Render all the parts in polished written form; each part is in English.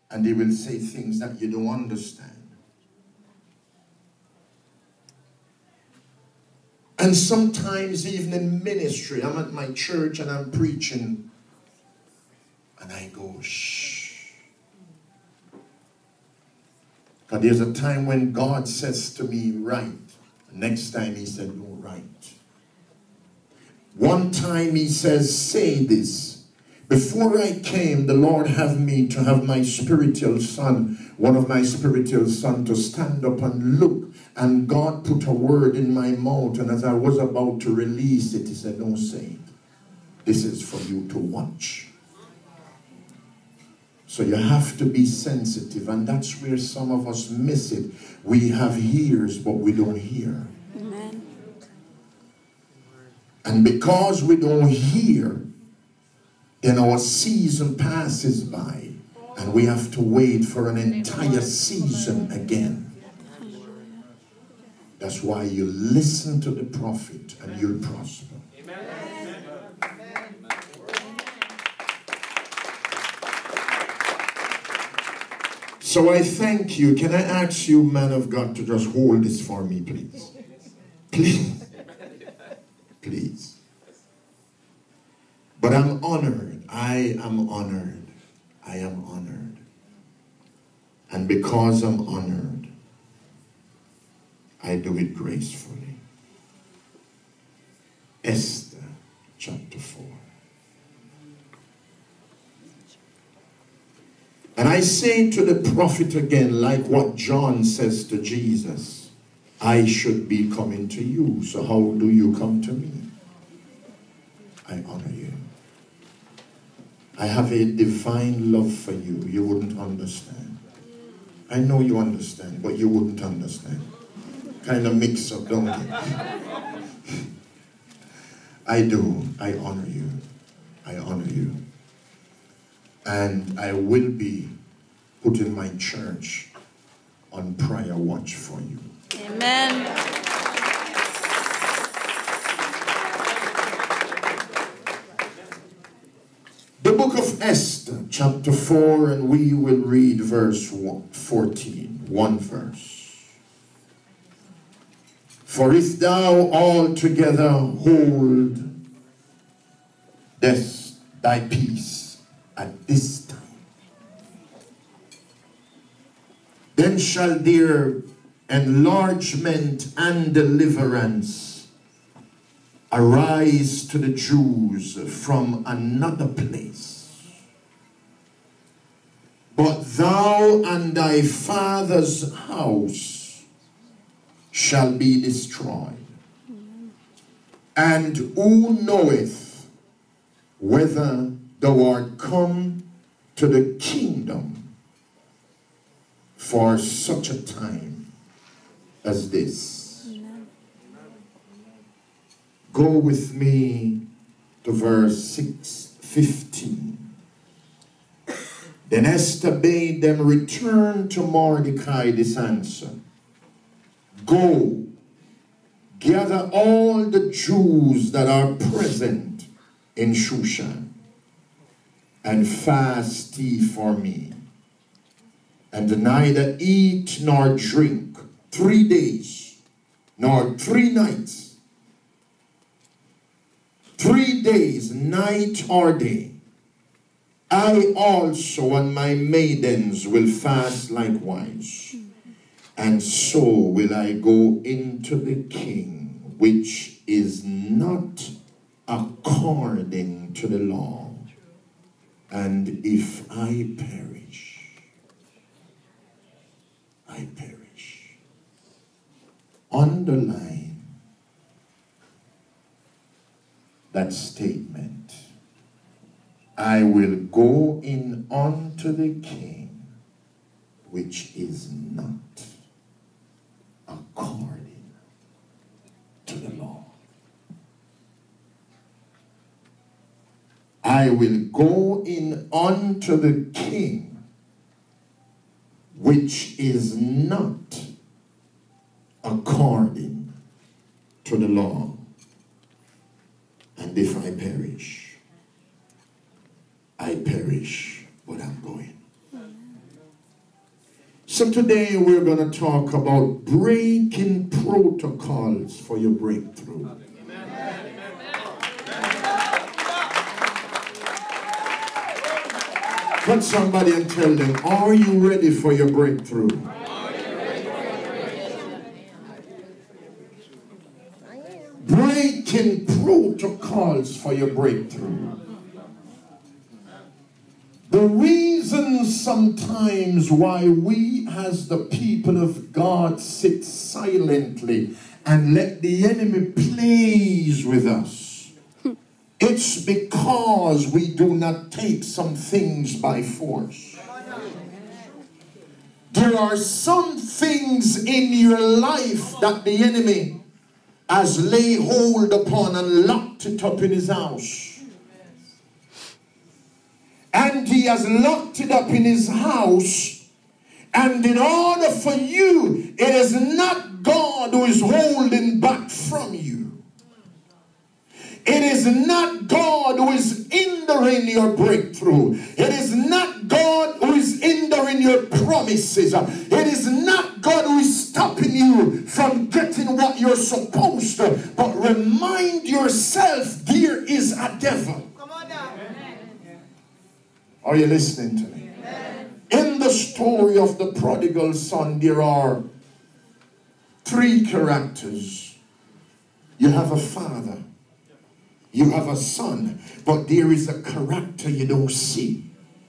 And they will say things that you don't understand. And sometimes even in ministry, I'm at my church and I'm preaching. And I go, shh. Because there's a time when God says to me, write. Next time he said, don't write. One time he says, say this. Before I came, the Lord had me to have my spiritual son, one of my spiritual sons, to stand up and look. And God put a word in my mouth. And as I was about to release it, he said, don't say it. This is for you to watch. So you have to be sensitive. And that's where some of us miss it. We have ears, but we don't hear. Amen. And because we don't hear, then our season passes by. And we have to wait for an entire season again. That's why you listen to the prophet and you'll prosper. Amen. So I thank you. Can I ask you, man of God, to just hold this for me, please? Please. Please. But I'm honored. I am honored. I am honored. And because I'm honored, I do it gracefully. Esther chapter 4. And I say to the prophet again, like what John says to Jesus, I should be coming to you. So how do you come to me? I honor you. I have a divine love for you. You wouldn't understand. I know you understand, but you wouldn't understand. Kind of mix up, don't you? I do. I honor you. I honor you. And I will be putting my church on prayer watch for you. Amen. The book of Esther, chapter 4, and we will read verse 14. One verse. For if thou altogether hold thy peace at this time, then shall there enlargement and deliverance arise to the Jews from another place. But thou and thy father's house shall be destroyed. And who knoweth whether thou art come to the kingdom for such a time as this? Amen. Go with me to verse 15. Then Esther bade them return to Mordecai this answer. Go, gather all the Jews that are present in Shushan, and fast ye for me, and neither eat nor drink 3 days, nor 3 nights, 3 days, night or day. I also and my maidens will fast likewise. And so will I go into the king, which is not according to the law. And if I perish, I perish. Underline that statement. I will go in unto the king, which is not according to the law. I will go in unto the king, which is not according to the law. And if I perish, I perish, but I'm going. So today we're going to talk about breaking protocols for your breakthrough. Touch somebody and tell them, are you ready for your breakthrough? Breaking protocols for your breakthrough. The reason sometimes why we as the people of God sit silently and let the enemy plays with us, it's because we do not take some things by force. There are some things in your life that the enemy has laid hold upon and locked it up in his house. And he has locked it up in his house. And in order for you, it is not God who is holding back from you. It is not God who is hindering your breakthrough. It is not God who is hindering your promises. It is not God who is stopping you from getting what you're supposed to. But remind yourself, there is a devil. Are you listening to me? In the story of the prodigal son, there are three characters. You have a father, you have a son, but there is a character you don't see,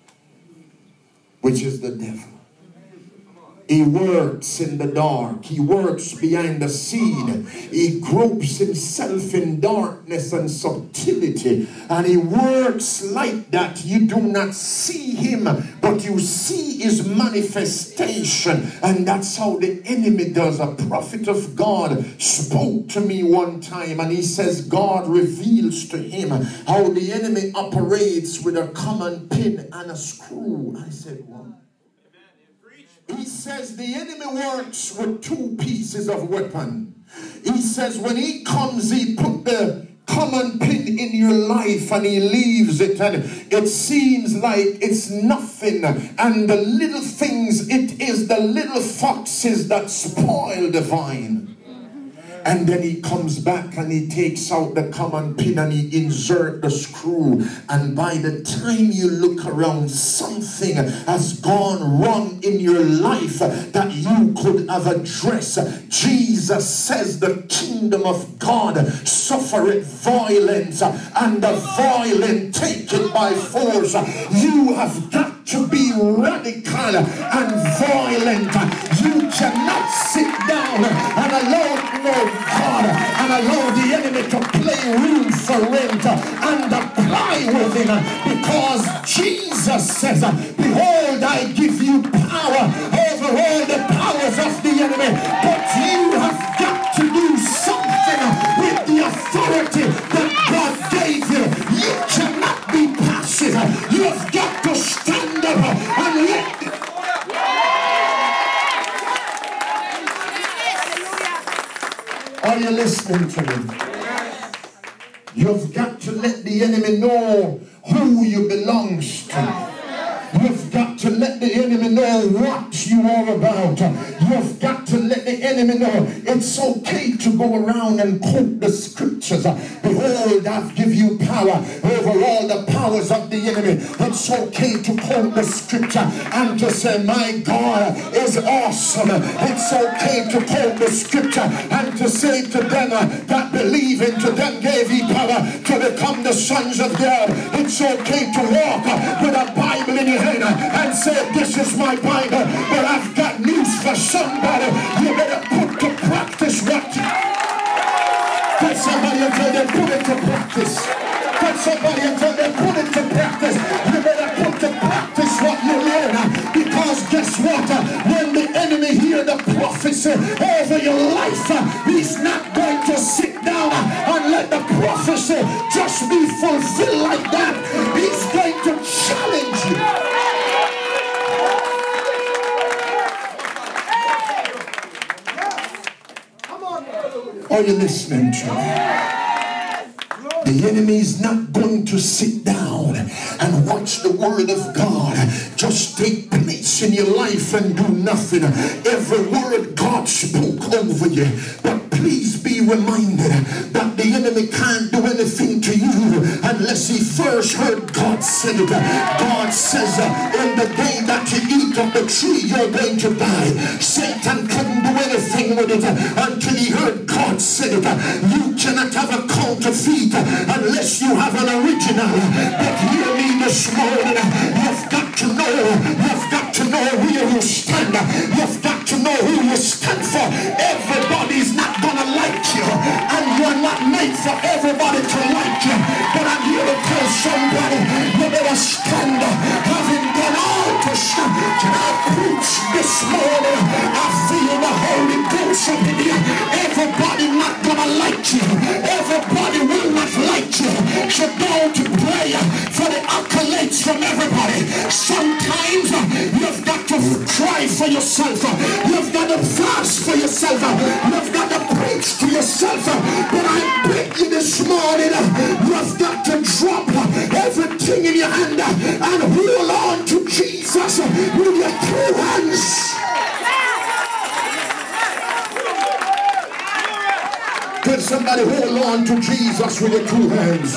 which is the devil. He works in the dark. He works behind the scene. He gropes himself in darkness and subtlety. And he works like that. You do not see him, but you see his manifestation. And that's how the enemy does. A prophet of God spoke to me one time, and he says God reveals to him how the enemy operates with a common pin and a screw. I said, what? He says the enemy works with two pieces of weapon. He says when he comes, he put the common pin in your life and he leaves it, and it seems like it's nothing. And the little things, it is the little foxes that spoil the vine. And then he comes back and he takes out the common pin and he inserts the screw. And by the time you look around, something has gone wrong in your life that you could have addressed. Jesus says the kingdom of God suffereth violence, and the violent take it by force. You have got to be radical and violent. You cannot sit down and allow God and allow the enemy to play room for rent and apply with him, because Jesus says, behold, I give you power over all the powers of the enemy. But you have got to do something with the authority that God gave you. You cannot be passive. You have got to stand up and let it. Are you listening to me? You've got to let the enemy know who you belong to. You've got to let the enemy know what you are about. You've got to let the enemy know it's okay to go around and quote the scriptures. Behold, I've given you power over all the powers of the enemy. It's okay to quote the scripture and to say, my God is awesome. It's okay to quote the scripture and to say to them that believe in, to them gave he power to become the sons of God. It's okay to walk with a Bible in your hand and say, this is my Bible. But I've got news for somebody. You better put to practice what you... Tell somebody and tell them, put it to practice. Tell somebody and tell them, put it to practice. You better put to practice what you learn. Because guess what? When the enemy hear the prophecy over your life, he's not going to sit down and let the prophecy just be fulfilled like that. He's going to challenge you. Are you listening to me? The enemy is not going to sit down and watch the word of God just take place in your life and do nothing. Every word God spoke over you. But please be reminded that the enemy can't do anything to you unless he first heard God said it. God says, in the day that you eat of the tree, you're going to die. Satan couldn't do anything with it until he heard God said it. You cannot have a counterfeit unless you have an original. But hear me this morning. You've got to know where you stand. You've got to know who you stand for. Everybody's not gonna like you, and you're not made for everybody to like you. But I'm here to tell somebody, you better stand, having done all to stand. Can I preach this morning? I feel the Holy Ghost up in here. Everybody not gonna like you. Everybody will not like you. So don't pray for the accolades from everybody. Sometimes you've got to cry for yourself. You've got to fast for yourself. You've got to preach to yourself. But I beg you this morning, you've got to drop everything in your hand and hold on to Jesus with your two hands. Can somebody hold on to Jesus with your two hands?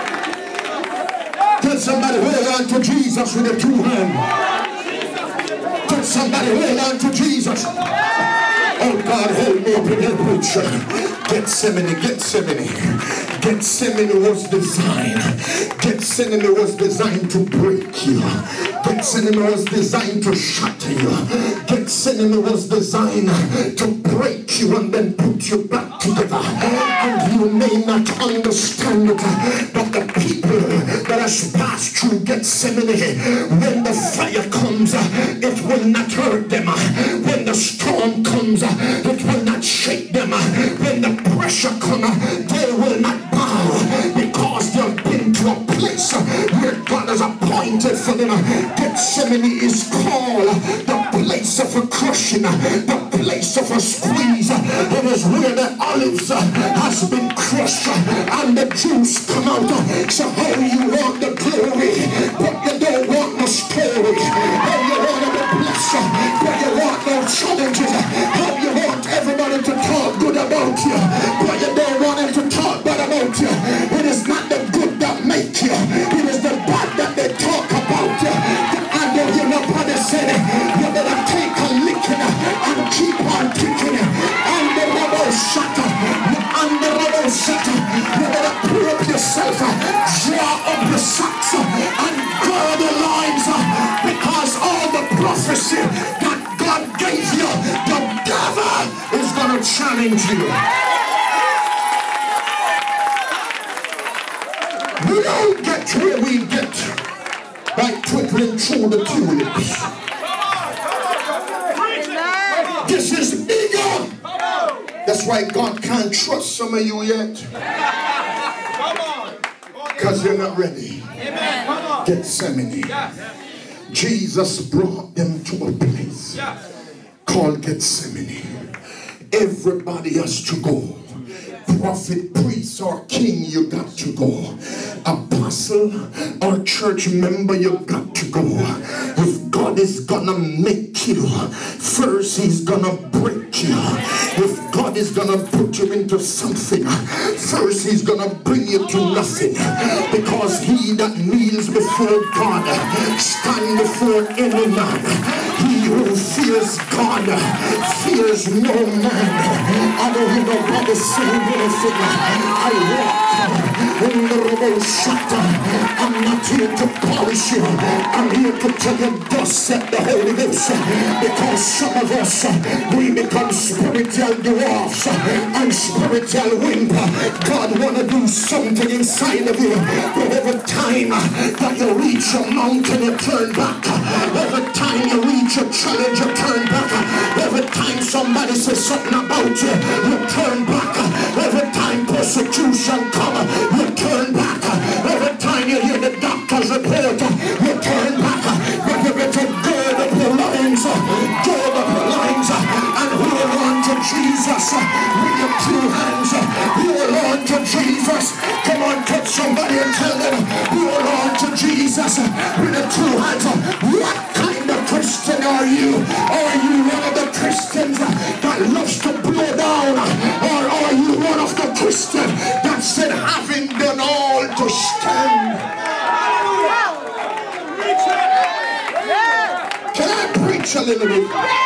Can somebody hold on to Jesus with your two hands? Can somebody hold on to Jesus? Oh God, hold me up in your preacher. Gethsemane was designed to break you. Gethsemane was designed to shatter you. Gethsemane was designed to break you and then put you back together. And you may not understand it, but the people that has passed through Gethsemane, when the fire comes, it will not hurt them. When the storm comes, it will not shake them. When the pressure comes, they will not bow, because they've been to a place where God has appointed for them. Gethsemane is called the place of a crushing, the place of a squeeze. It is where the olives has been crushed and the juice come out. So how you want the glory, but you don't want the story. How you want to be blessed, but you want no challenges. How you want everybody to talk good about you, but you don't want them to talk bad about you. It is not the good that make you, it is the bad that they talk about you. I know you nobody said it. You better take a licking and keep on kicking. And the rubble shutter, and the rubble shutter. You better pull up yourself, draw up your socks, and gird the lines, because all the prophecy that God gave you, the devil is going to challenge you. We don't get where we get by twiddling through the tulips. This is bigger. That's why God can't trust some of you yet. Because you're not ready. Gethsemane. Jesus brought them to a place called Gethsemane. Everybody has to go. Prophet, priest, or king, you got to go. Apostle or church member, you got to go. If God is gonna make you, first he's gonna break you. If God is gonna put you into something, first he's gonna bring you to nothing. Because he that kneels before God stand before any man. He who fears God fears no man. I don't hear nobody saying anything. I walk in the rebel shutter. I'm not here to polish you. I'm here to tell you thus said the Holy Ghost. Because some of us, we become spiritual dwarfs and spiritual wimp. God want to do something inside of you. But every time that you reach a mountain, you turn back. Every time you reach a challenge, you turn back. Every time somebody says something about you, you turn back. Every time persecution comes, you turn back. Every time you hear the doctor's report, you turn back. But you better gird up your loins, and hold on to Jesus with your two hands. Hold on to Jesus. Come on, touch somebody and tell them, hold on to Jesus with the two hands. What kind of Christian are you? Are you one of the Christians that loves to blow down? Or are you one of the Christians that said, having done all to stand? Can I preach a little bit?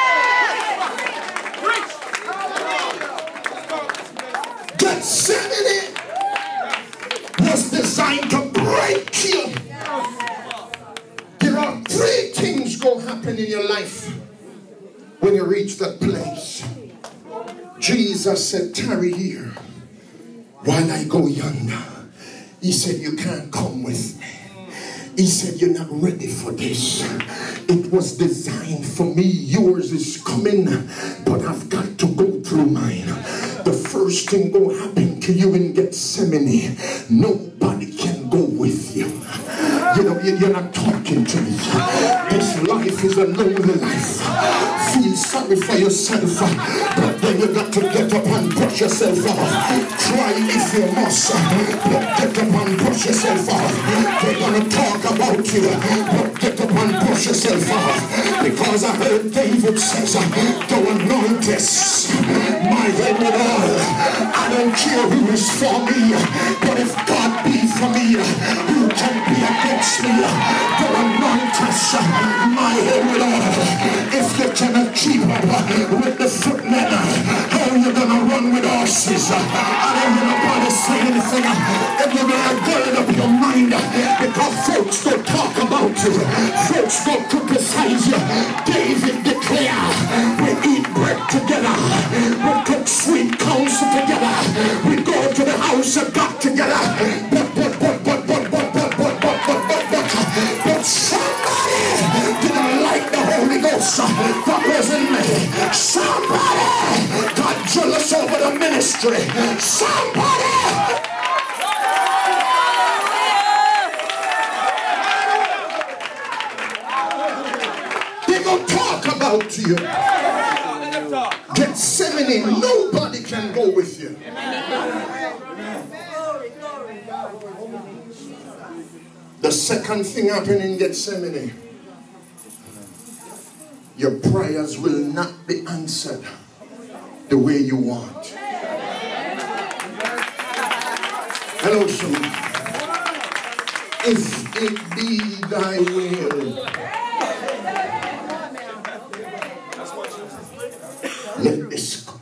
Gethsemane was designed to break you. There are three things going to happen in your life when you reach that place. Jesus said, tarry here while I go yonder. He said, you can't come with me. He said, you're not ready for this. It was designed for me. Yours is coming, but I've got to go through mine. The first thing will happen to you in Gethsemane. Nobody can go with you. You know, you're not talking to me. This life is a lonely life. Feel sorry for yourself, but then you got to get up and brush yourself off. Try if you must, but get up and brush yourself off. They're going to talk about you, but get up and brush yourself off. Because I heard David says, go anoint this, my head with oil. I don't care who is for me, but if God be for me, who can be against me? Go anoint us, my head with oil. If you cannot keep up with the footmen, how are you going to run with horses? I don't hear nobody say anything. And you're going to gird up your mind, because folks don't talk about you. Folks don't criticize you. David declared, we eat bread together. We cook sweet counsel together. We go to the house of God together. But somebody didn't like the Holy Ghost that was in me. Somebody got jealous over the ministry. Somebody. They're going to talk about you. Gethsemane, nobody can go with you. The second thing happening in Gethsemane, your prayers will not be answered the way you want. Hello, son. If it be thy will, let this cup.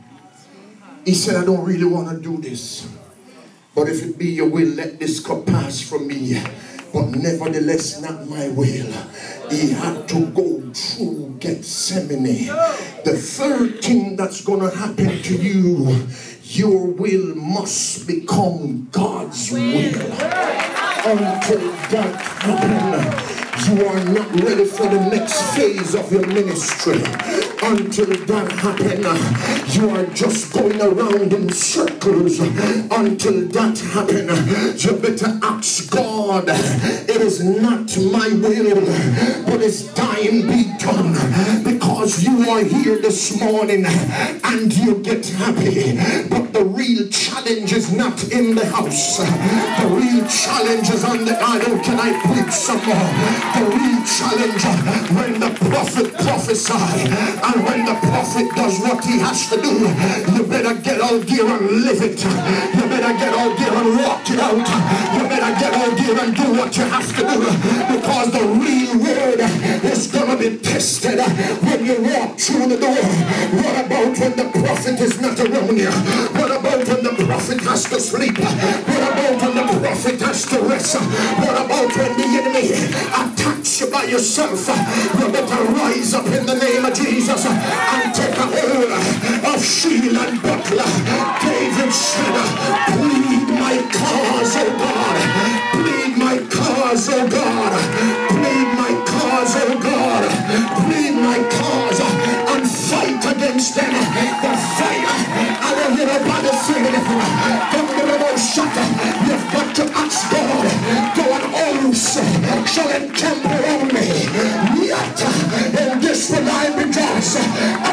He said, I don't really want to do this, but if it be your will, let this cup pass from me. But nevertheless, not my will. He had to go through Gethsemane. The third thing that's going to happen to you, your will must become God's will. Until that happens, you are not ready for the next phase of your ministry. Until that happens, you are just going around in circles. Until that happens, you better ask God, it is not my will, but it's thine be done. Because you are here this morning and you get happy, but the real challenge is not in the house. The real challenge is on the idol. Can I preach some more? The real challenge when the prophet prophesies and when the prophet does what he has to do, you better get all gear and live it. You better get all gear and walk it out. You better get all gear and do what you have to do, because the real word is going to be tested when you walk through the door. What about when the prophet is not around you? What about when the prophet has to sleep? What about when the prophet has to rest? What about when the enemy attacks you by yourself? You better rise up in the name of Jesus and take a hold of shield and buckler. David said, plead my cause, O God. Plead my cause, O God. Plead my cause, O God. Plead my cause and fight against them. The fire. I don't hear nobody say anything. You've got to ask God, go and also shall encamp around me. Yet in this will I rejoice.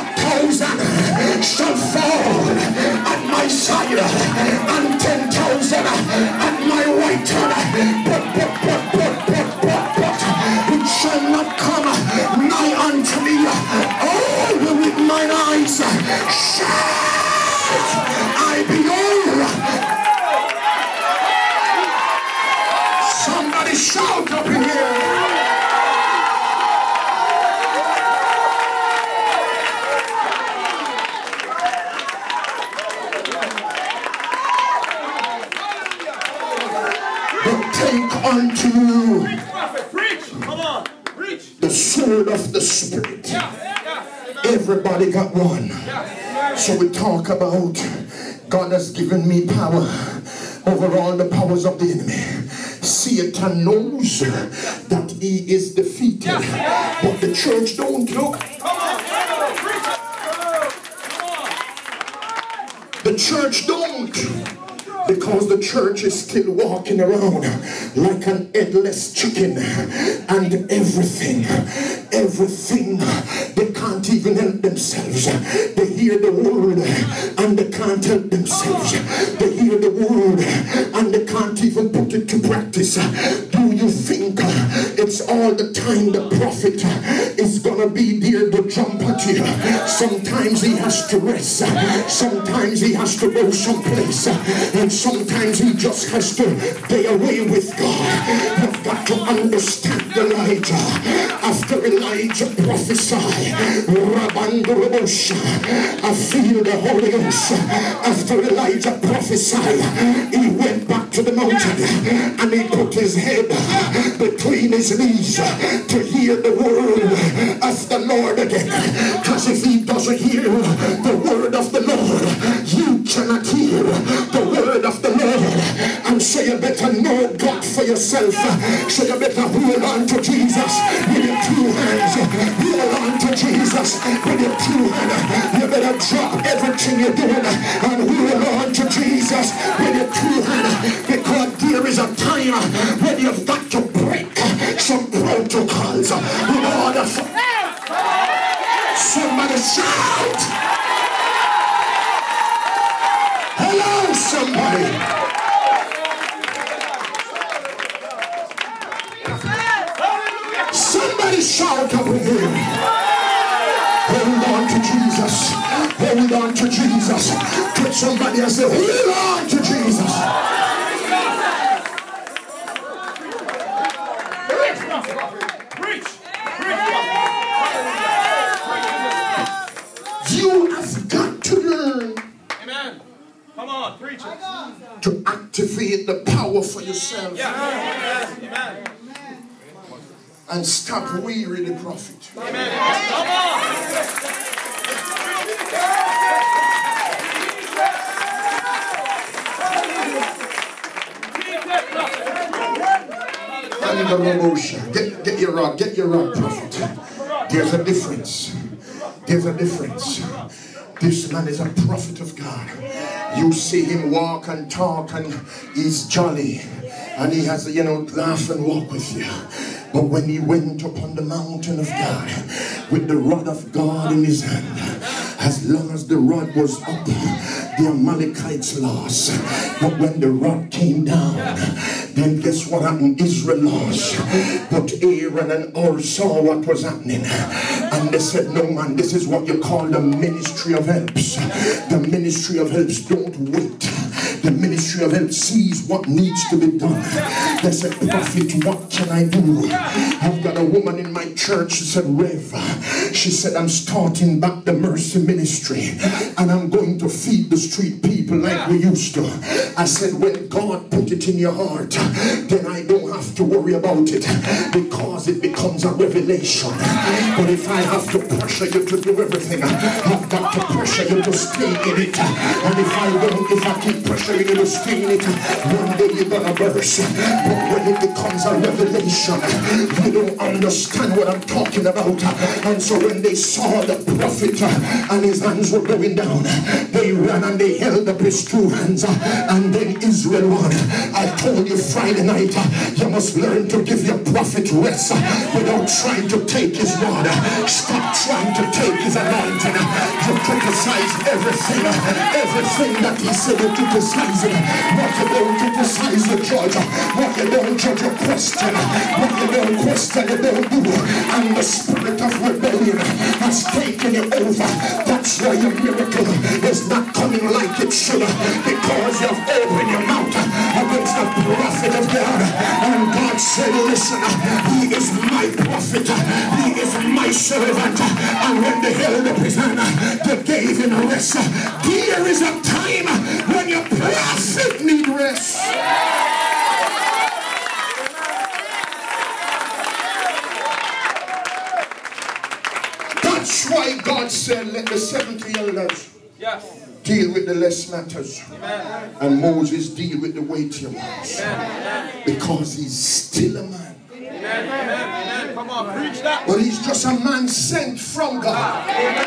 unto you Preach. Come on. Preach. the sword of the Spirit. Everybody got one. So we talk about God has given me power over all the powers of the enemy. Satan knows that he is defeated, but the church don't know. The church don't, because the church is still walking around like an headless chicken, and everything, they can't even help themselves. They hear the word and they can't help themselves. They hear the word and they can't even put it to practice. Do you think it's all the time the prophet is gonna be there to jump at you? Sometimes he has to rest, sometimes he has to go someplace, and sometimes he just has to stay away with God. You've got to understand Elijah. After Elijah prophesied, I feel the Holy Ghost. After Elijah prophesied, he went back to the mountain and he put his head between his knees to hear the word of the Lord again. Because if he doesn't hear the word of the Lord, you cannot hear the word of the Lord. And so you better know God for yourself. So you better hold on to Jesus with your two hands. Hold on to Jesus with your two hands. You better drop everything you're doing and hold on to Jesus with your two hands. Because there is a time when you've got to break some protocols in order for somebody shout. Hello, somebody. Somebody shout up in here. Hold on to Jesus. Hold on to Jesus. Touch somebody and say, hold on to Jesus. You have got to learn. Amen. Come on, preach it. To activate the power for yourself. Yeah. Amen. And stop weary the prophet. Amen. Come on. And the emotion. Get your rod, prophet. There's a difference. There's a difference. This man is a prophet of God. You see him walk and talk and he's jolly. And he has, laugh and walk with you. But when he went upon the mountain of God with the rod of God in his hand, as long as the rod was up, the Amalekites lost. But when the rod came down, then guess what happened? Israel lost. But Aaron and Hur saw what was happening. And they said, no man, this is what you call the ministry of helps. The ministry of helps don't wait. The ministry of help sees what needs to be done. They said, prophet, what can I do? I've got a woman in my church, she said, Rev, she said, I'm starting back the mercy ministry and I'm going to feed the street people like we used to. I said, when God put it in your heart, then I don't have to worry about it because it becomes a revelation. But if I have to pressure you to do everything, I've got to pressure you to stay in it. And if I keep pressuring you to stay in it, one day you're gonna burst. But when it becomes a revelation, you don't understand what I'm talking about. And so when they saw the prophet and his hands were going down, they ran and they held up his two hands, and then Israel won. I told you Friday night, you must learn to give your prophet rest without trying to take his rod. Stop trying to take his anointing. You criticize everything that he said you criticize him. What you don't criticize the judge, what you don't judge you question, what you don't question you don't do. And the spirit of rebellion has taken you over. That's why your miracle is not coming like it should, because you've opened your mouth against the prophet of God. And God said, listen, he is my prophet, he is my servant. And when they held up his hand, they gave him rest. There is a time when your prophet need rest. God said, let the 70 elders Yes. deal with the less matters. Amen. And Moses deal with the weightier ones. Amen. Because he's still a man. Amen. Amen. Come on, preach that. But he's just a man sent from God.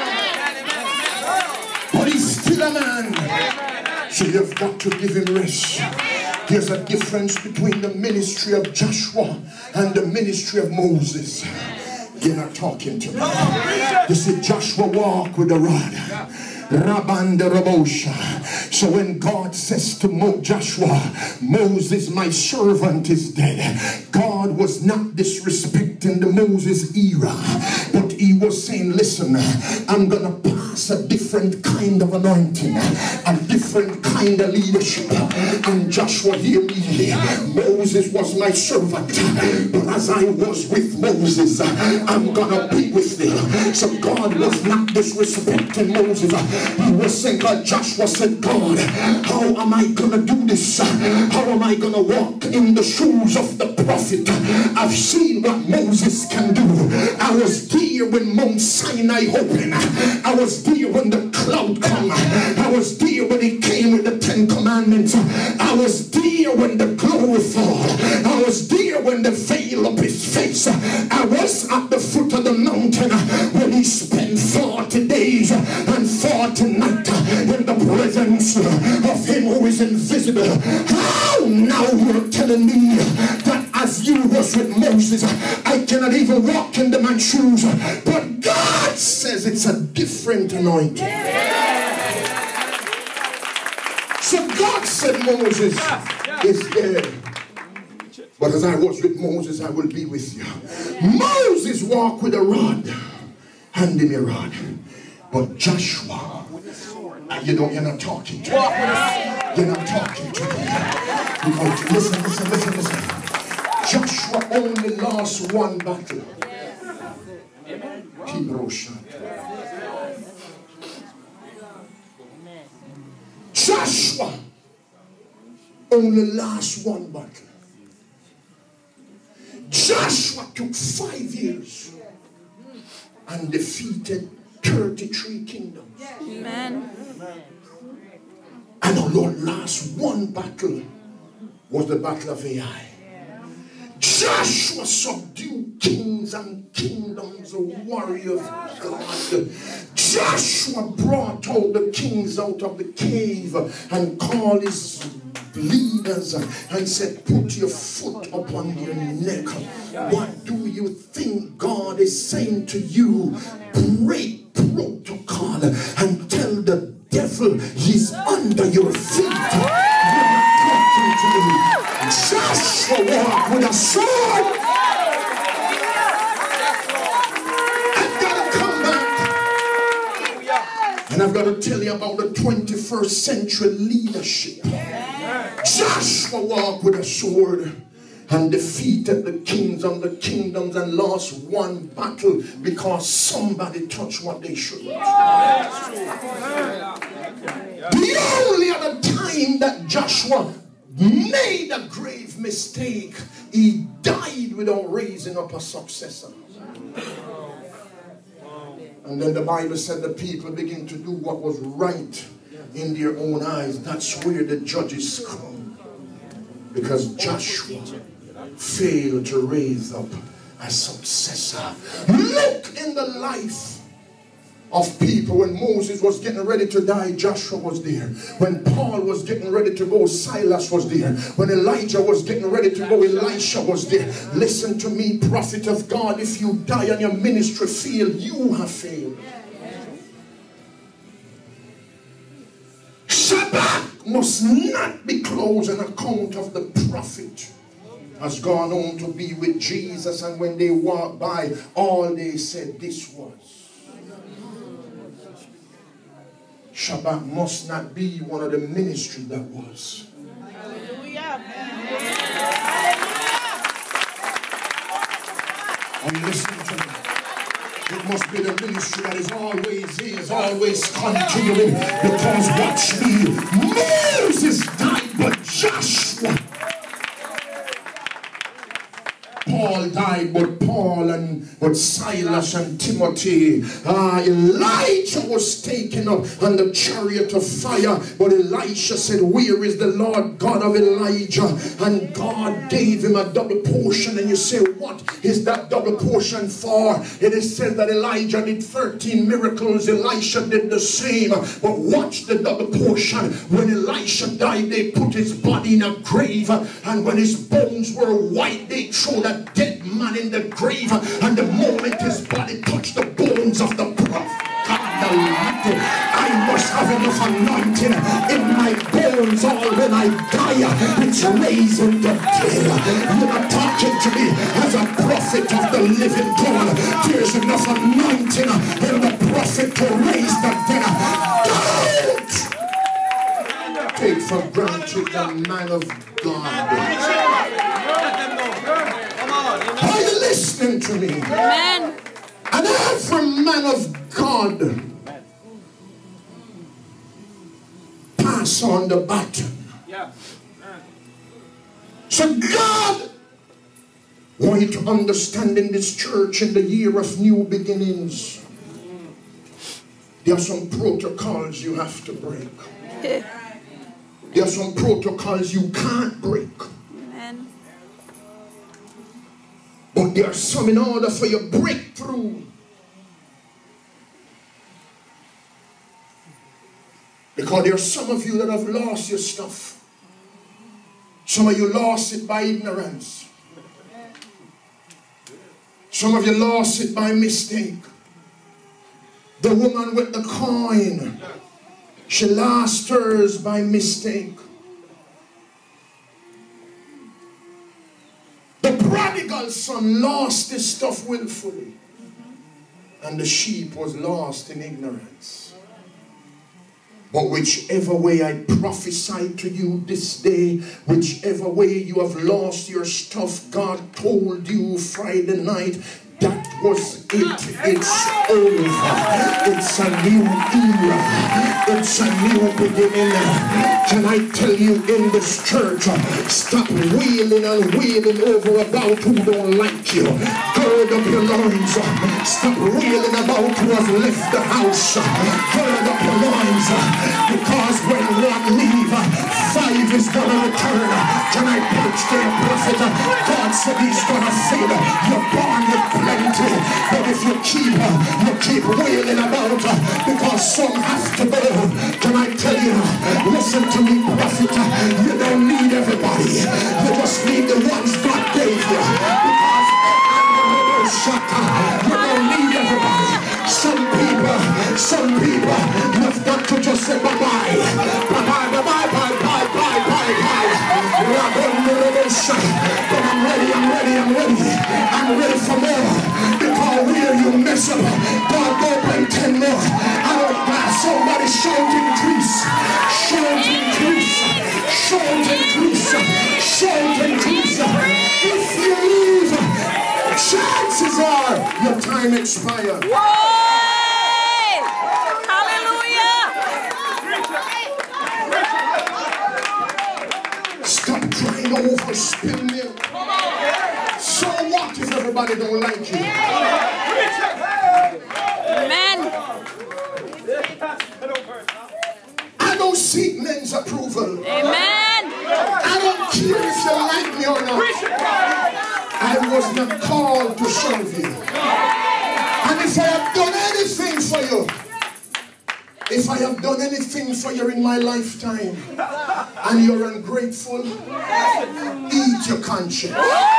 But he's still a man. So you've got to give him rest. There's a difference between the ministry of Joshua and the ministry of Moses. You're not talking to me. You see, Joshua walked with a rod. So when God says to Joshua, Moses, my servant, is dead, God was not disrespecting the Moses era, but he was saying, listen, I'm going to pass a different kind of anointing, a different kind of leadership. And Joshua, hear me, Moses was my servant, but as I was with Moses, I'm going to be with them. So God was not disrespecting Moses. He was saying, God, Joshua said, God, how am I going to do this? How am I going to walk in the shoes of the prophet? I've seen what Moses can do. I was there when Mount Sinai opened. I was there when the cloud came. I was there when he came with the 10 commandments. I was there when the glory fell. I was there when the veil of his face. I was at the foot of the mountain when he spent 40 days and 40 nights in the presence of him who is invisible. How now you're telling me that as you was with Moses, I cannot even walk in the man's shoes, but God says it's a different anointing. So God said Moses is dead, but as I was with Moses, I will be with you. Moses walked with a rod, hand him a rod, but Joshua, you're not talking to me. You're not talking to me. Listen. Joshua only lost one battle. Joshua only lost one battle. Joshua took 5 years and defeated 33 kingdoms. Amen. And the Lord last one battle was the battle of Ai. Joshua subdued kings and kingdoms, a warrior of God. Joshua brought all the kings out of the cave and called his leaders and said, put your foot upon your neck. What do you think God is saying to you? Break protocol and tell the devil he's under your feet. You're not talking to me. Joshua walked with a sword. I've got to come back. And I've got to tell you about the 21st century leadership. Joshua walked with a sword and defeated the kings and the kingdoms and lost one battle because somebody touched what they shouldn't. The only other time that Joshua made a grave mistake, he died without raising up a successor. And then the Bible said the people begin to do what was right in their own eyes. That's where the judges come. Because Joshua failed to raise up a successor. Look in the life of people. When Moses was getting ready to die, Joshua was there. When Paul was getting ready to go, Silas was there. When Elijah was getting ready to go, Elisha was there. Listen to me, prophet of God, if you die on your ministry field, you have failed. Shabach must not be closed on account of the prophet has gone on to be with Jesus, and when they walked by, all they said this was. Shabbat must not be one of the ministry that was. Hallelujah. And listen to me. It must be the ministry that is always continuing. Because watch me, Moses died, but Joshua. Paul died, but Paul and with Silas and Timothy. Elijah was taken up on the chariot of fire, but Elisha said, where is the Lord God of Elijah? And God gave him a double portion. And you say, what is that double portion for? It is said that Elijah did 13 miracles, Elisha did the same. But watch the double portion. When Elisha died, they put his body in a grave, and when his bones were white, they threw that dead man in the grave. And the moment his body touched the bones of the prophet, I must have enough anointing in my bones, all when I die, it's raising the dead. You're not talking to me as a prophet of the living God. There's enough anointing in the prophet to raise the dead. Don't take for granted the man of God. Are you listening to me? Amen. And every man of God pass on the baton. So God want you to understand in this church, in the year of new beginnings, there are some protocols you have to break. There are some protocols you can't break. Amen. But there are some in order for your breakthrough. Because there are some of you that have lost your stuff. Some of you lost it by ignorance. Some of you lost it by mistake. The woman with the coin, she lost hers by mistake. The prodigal son lost his stuff willfully, and the sheep was lost in ignorance. But whichever way I prophesy to you this day, whichever way you have lost your stuff, God told you Friday night, that was it. It's over. It's a new era. It's a new beginning. Can I tell you in this church, stop wheeling and wheeling over about who don't like you. Gird up your loins. Stop wheeling about who has left the house. Gird up your loins. Because when one leave, five is gonna return. Can I preach to your prophet? God said he's gonna fill. You're born with plenty, but if you keep wailing about because some have to go. Can I tell you, listen to me, prophet, you don't need everybody. You just need the ones God gave you. Because you don't need everybody. Some people, you've got to just say bye-bye. Bye-bye, bye-bye, bye-bye, bye-bye, bye-bye. But I'm ready for more. Because where you mess up, God go bring 10 more. I don't buy somebody shout increase. Shout increase. Shout increase. Shout increase. If you leave, chances are your time expired. Stop trying to overspill milk. So what if everybody don't like you? Amen. I don't seek men's approval. Amen. I don't care if you like me or not. I was not called to serve you. And if I have done anything for you, if I have done anything for you in my lifetime and you're ungrateful, eat your conscience.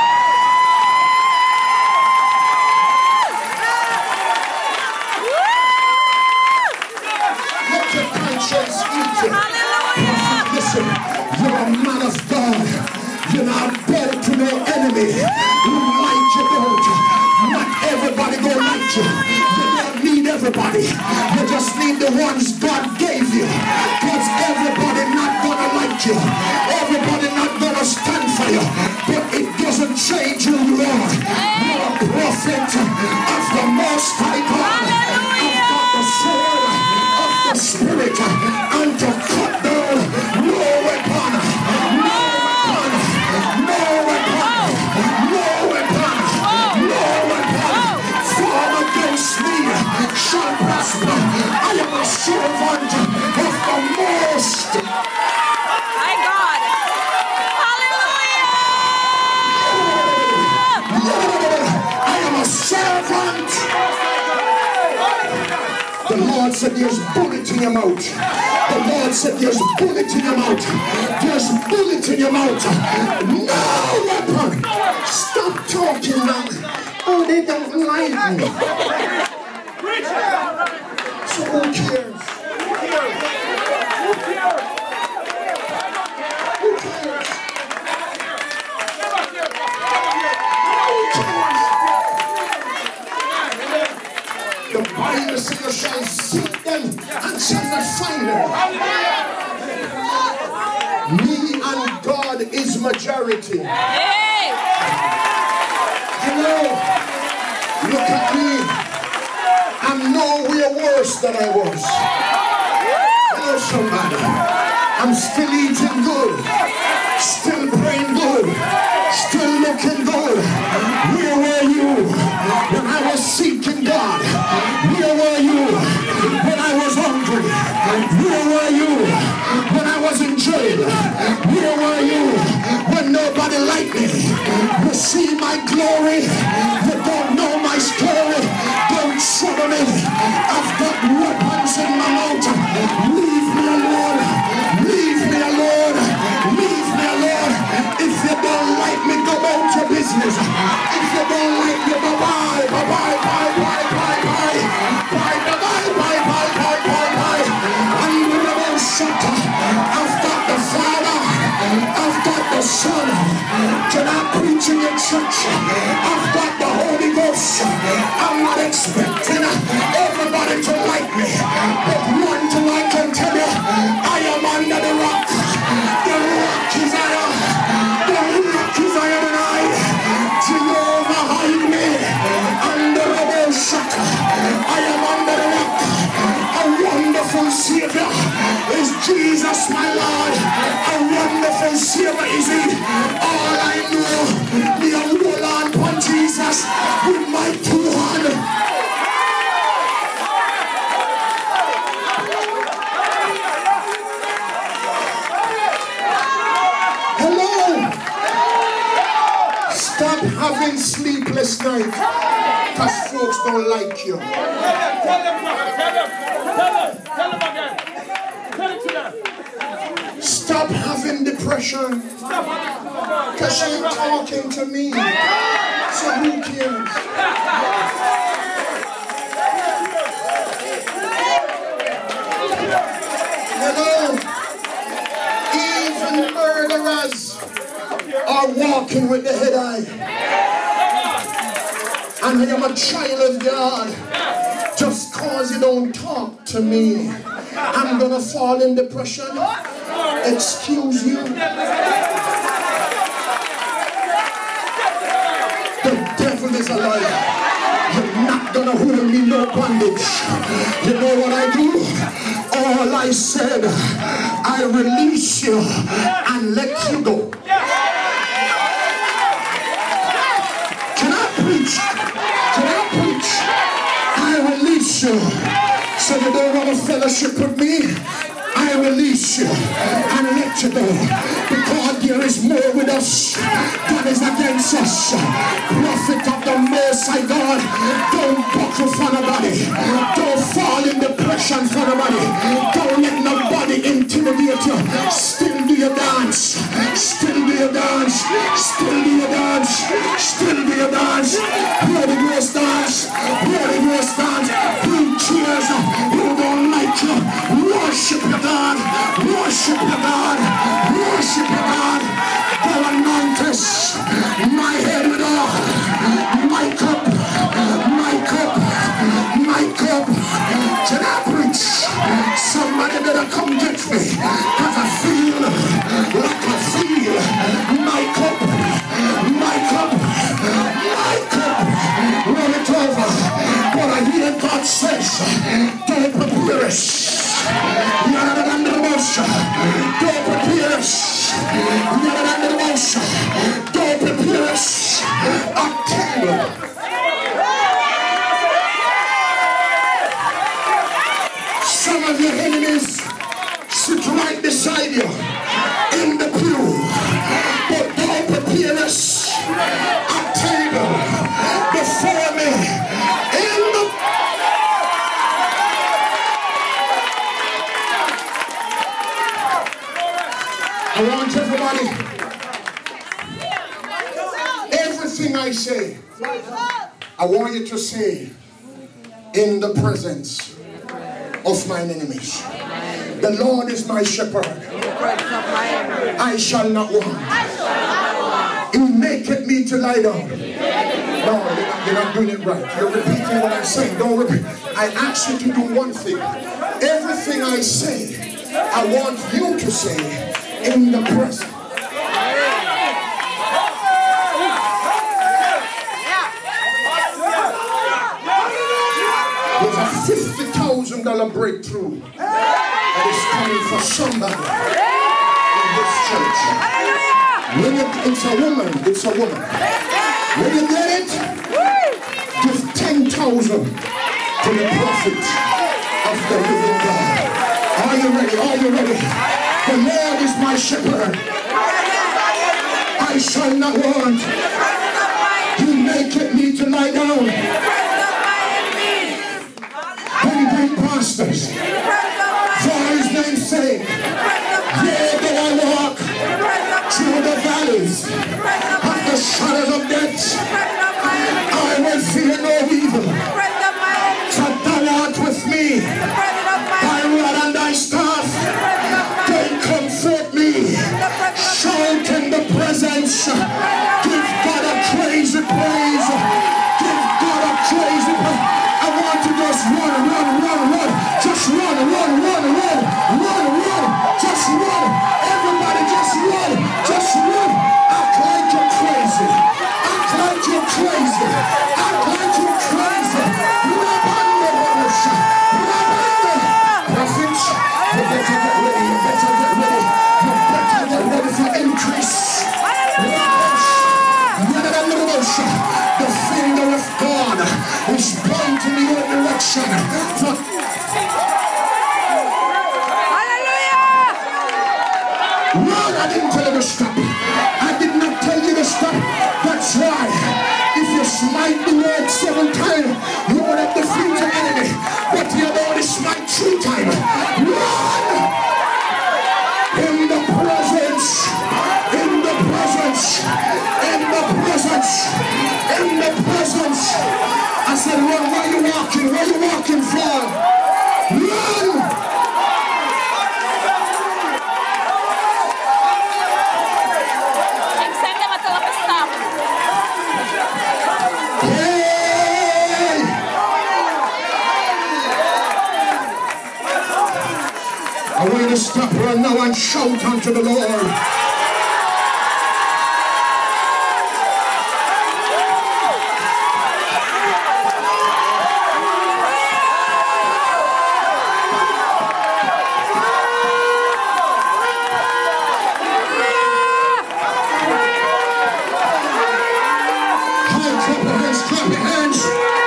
Let your conscience eat you. Listen, you're a man of God. You're not bold to no enemy. You like you don't. Not everybody gonna like you. You don't need everybody. You just need the ones God gave you. Because everybody not gonna like you. Everybody not gonna stand for you. But it doesn't change who you are. You're a prophet of the Most High God. I've got the sword of the Spirit and to cut down no weapon. No weapon. No weapon. No weapon. No weapon Lord said there's bullet in your mouth. The Lord said there's bullet in your mouth. There's bullet in your mouth. No weapon. Stop talking now. Oh, they don't like me. So who cares? The Bible says you shall seek them and shall not find them. Me and God is majority. Hello. Look at me. I'm nowhere worse than I was. Hello, somebody. I'm still eating good. Still praying good. Still looking good. Where were you when I was seeking God? Where were you when I was hungry? Where were you when I was in jail? Where were you when nobody liked me? You see my glory. You don't know my story. Don't trouble me. I've got weapons in my mouth. Leave me alone. Leave me alone. Leave me alone. If you don't like me, go about your business. If you don't like me, bye-bye, bye-bye, bye-bye, bye-bye, bye-bye, bye-bye, bye-bye. I'm the shut. I've got the Father. I've got the Son. Can I preach in your church? I've got the Holy Ghost. I'm not expecting everybody to like me. But one thing I can tell you, I am under the rock. The rock is iron. The rock is iron and I. Jehovah hide me under the bullshit. I am under the rock. A wonderful Savior is Jesus my Lord. A wonderful Savior is He. All I know, me a roll on for Jesus with my 2 hands. Stop having sleepless nights because folks don't like you. Stop having depression because she ain't talking to me. So who cares? Hello? Even murderers are walking with the head high. And I am a child of God. Just cause you don't talk to me, I'm gonna fall in depression. Excuse you. The devil is a liar. You're not gonna hold me no bondage. You know what I do? All I said, I release you and let you go. Can I preach? Can I preach? I release you. So you don't want to fellowship with me? I release you and let you go, because there is more with us than is against us. Prophet of the Most High God, don't buckle for nobody. Don't fall in depression for nobody. Don't let nobody intimidate you. Still do your dance. Still do your dance. Still do your dance. Still do your dance. Holy Ghost dance. Holy Ghost dance. Who cheers? Who don't like you? Worship your God. Worship your God. Worship your God. Go anoint us. My head with oil. My cup. My cup. My cup. Can I preach? Somebody better come get me, because I feel like I feel. My cup. My cup. My cup. Run it over. But I hear God says, don't prepare us. Don't prepare us. Don't prepare us a table. Some of your enemies sit right beside you in the pew, but don't prepare us a table before me in the everything I say, I want you to say, in the presence of mine enemies. The Lord is my shepherd. I shall not want. He maketh me to lie down. No, you're not doing it right. You're repeating what I'm saying. Don't repeat. I ask you to do one thing. Everything I say, I want you to say in the presence. There's a $50,000 breakthrough that is coming for somebody in this church. It's a woman. It's a woman. When you get it, give 10,000 to the prophet of the living God. Are you ready? Are you ready? The Lord is my shepherd. I shall not want. He maketh me to lie down. Green pastors, for his name's sake, yea, though I walk through the valleys of the shadows of death, I will fear no evil, for thou art with me, thy rod and thy staff, they comfort me. Shout in the presence, give God a crazy praise, give God a crazy praise. I want to just run, just run, just run. Everybody just run, just run. Act like you're crazy. Act like you're crazy. Act like you're crazy. Prophets, you better get ready, you better get ready. You better get ready for increase. The finger of God is pointing in your direction. Lord, I didn't tell you to stop. I did not tell you to stop. That's why if you smite the Lord 7 times, you will have defeated the enemy. But you only smite 3 times. Run! In the presence, in the presence, in the presence, in the presence. I said, run, where you walking? Where you walking from? Run! I want you to stop right now and shout unto the Lord. Clap your hands.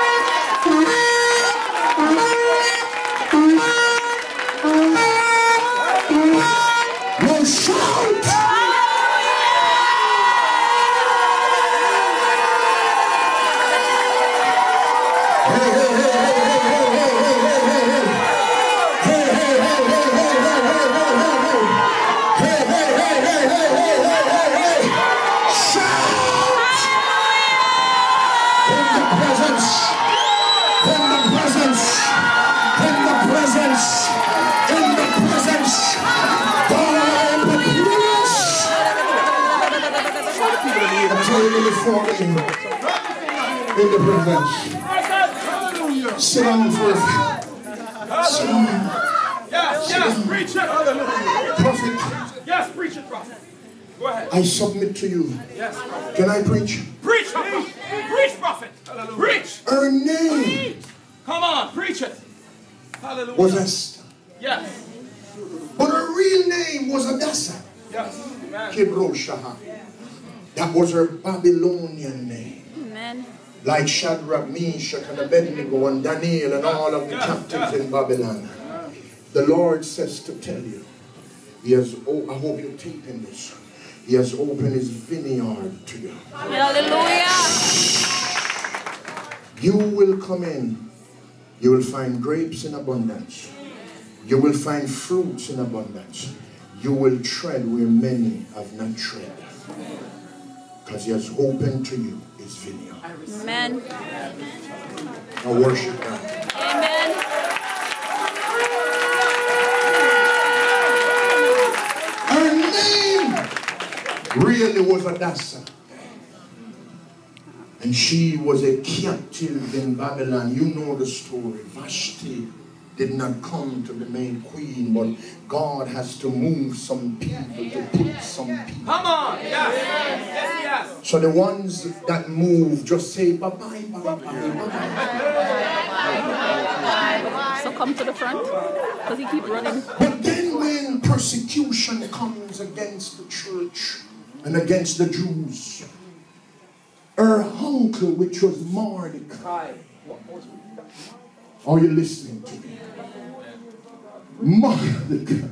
No shout. In the presence. Sit down for a few. Sit down. Yes, preach it. Prophet. Yes, preach it, prophet. Go ahead. I submit to you. Yes, prophet. Can I preach? Preach, prophet. Preach, prophet. Hallelujah. Preach. Her name. Come on, preach it. Hallelujah. Was Esther. Yes. But her real name was Adassa. Yes. Kibroshaha. That was her Babylonian name. Amen. Like Shadrach, Meshach, and Abednego, and Daniel, and all of the captives in Babylon. The Lord says to tell you, He has, I hope you're taking this, He has opened His vineyard to you. Hallelujah. You will come in, you will find grapes in abundance. You will find fruits in abundance. You will tread where many have not tread. Because he has opened to you his vineyard. Amen. Now worship God. Amen. Her name really was Adassa. And she was a captive in Babylon. You know the story. Vashti did not come to be made queen, but God has to move some people to put some people. Come on. Yes. Yes, yes. So the ones that move just say bye-bye, bye-bye, bye-bye. So come to the front, because he keep running. But then when persecution comes against the church and against the Jews, her uncle, which was Mordecai. Are you listening to me? Mordecai.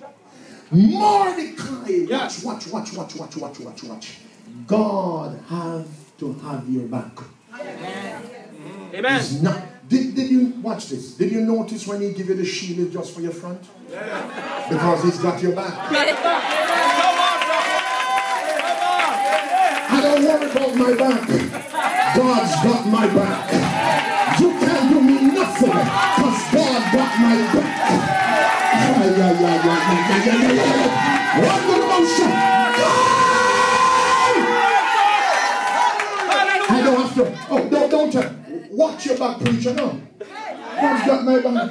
Watch. God have to have your back. Amen. It's not. Did you watch this? Did you notice when he give you the shield is just for your front? Yeah. Because he's got your back. Come on, brother. I don't worry about my back. God's got my back. You can't do me nothing because God got my back. What the motion? I don't have to. Oh, don't watch your back, preacher. No. God's got my back.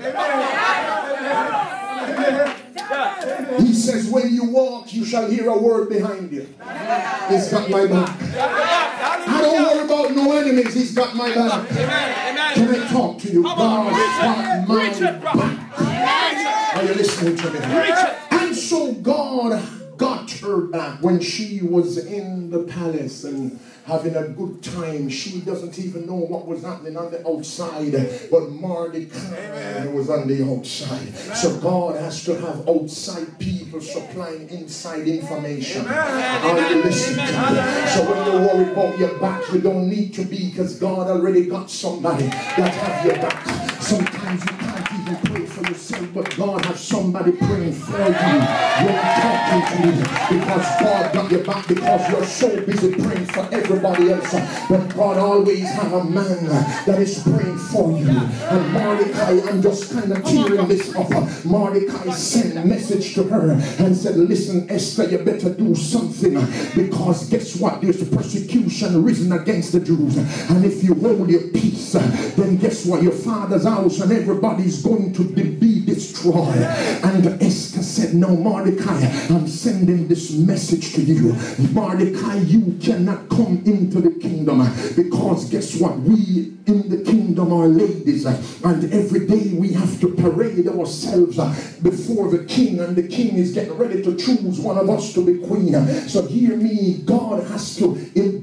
He says, when you walk, you shall hear a word behind you. He's got my back. I don't worry about no enemies. He's got my back. Can I talk to you? God's got my back. Are you listening to me? And so God got her back when she was in the palace and having a good time. She doesn't even know what was happening on the outside, but Mordecai was on the outside. So God has to have outside people supplying inside information. Are you listening to me? So when you worry about your back, you don't need to be, because God already got somebody that have your back. Sometimes you can't even pray for yourself, but God has somebody praying for you. You're not talking to me because God got your back, because you're so busy praying for everybody else. But God always have a man that is praying for you. And Mordecai, I'm just kind of tearing this up. Mordecai sent a message to her and said, listen, Esther, you better do something, because guess what? There's persecution risen against the Jews. And if you hold your peace, then guess what? Your father's house and everybody's going to be destroyed. And Esther said, no, Mordecai, I'm sending this message to you. Mordecai, you cannot come into the kingdom, because guess what? We in the kingdom are ladies, and every day we have to parade ourselves before the king, and the king is getting ready to choose one of us to be queen. So hear me, God has to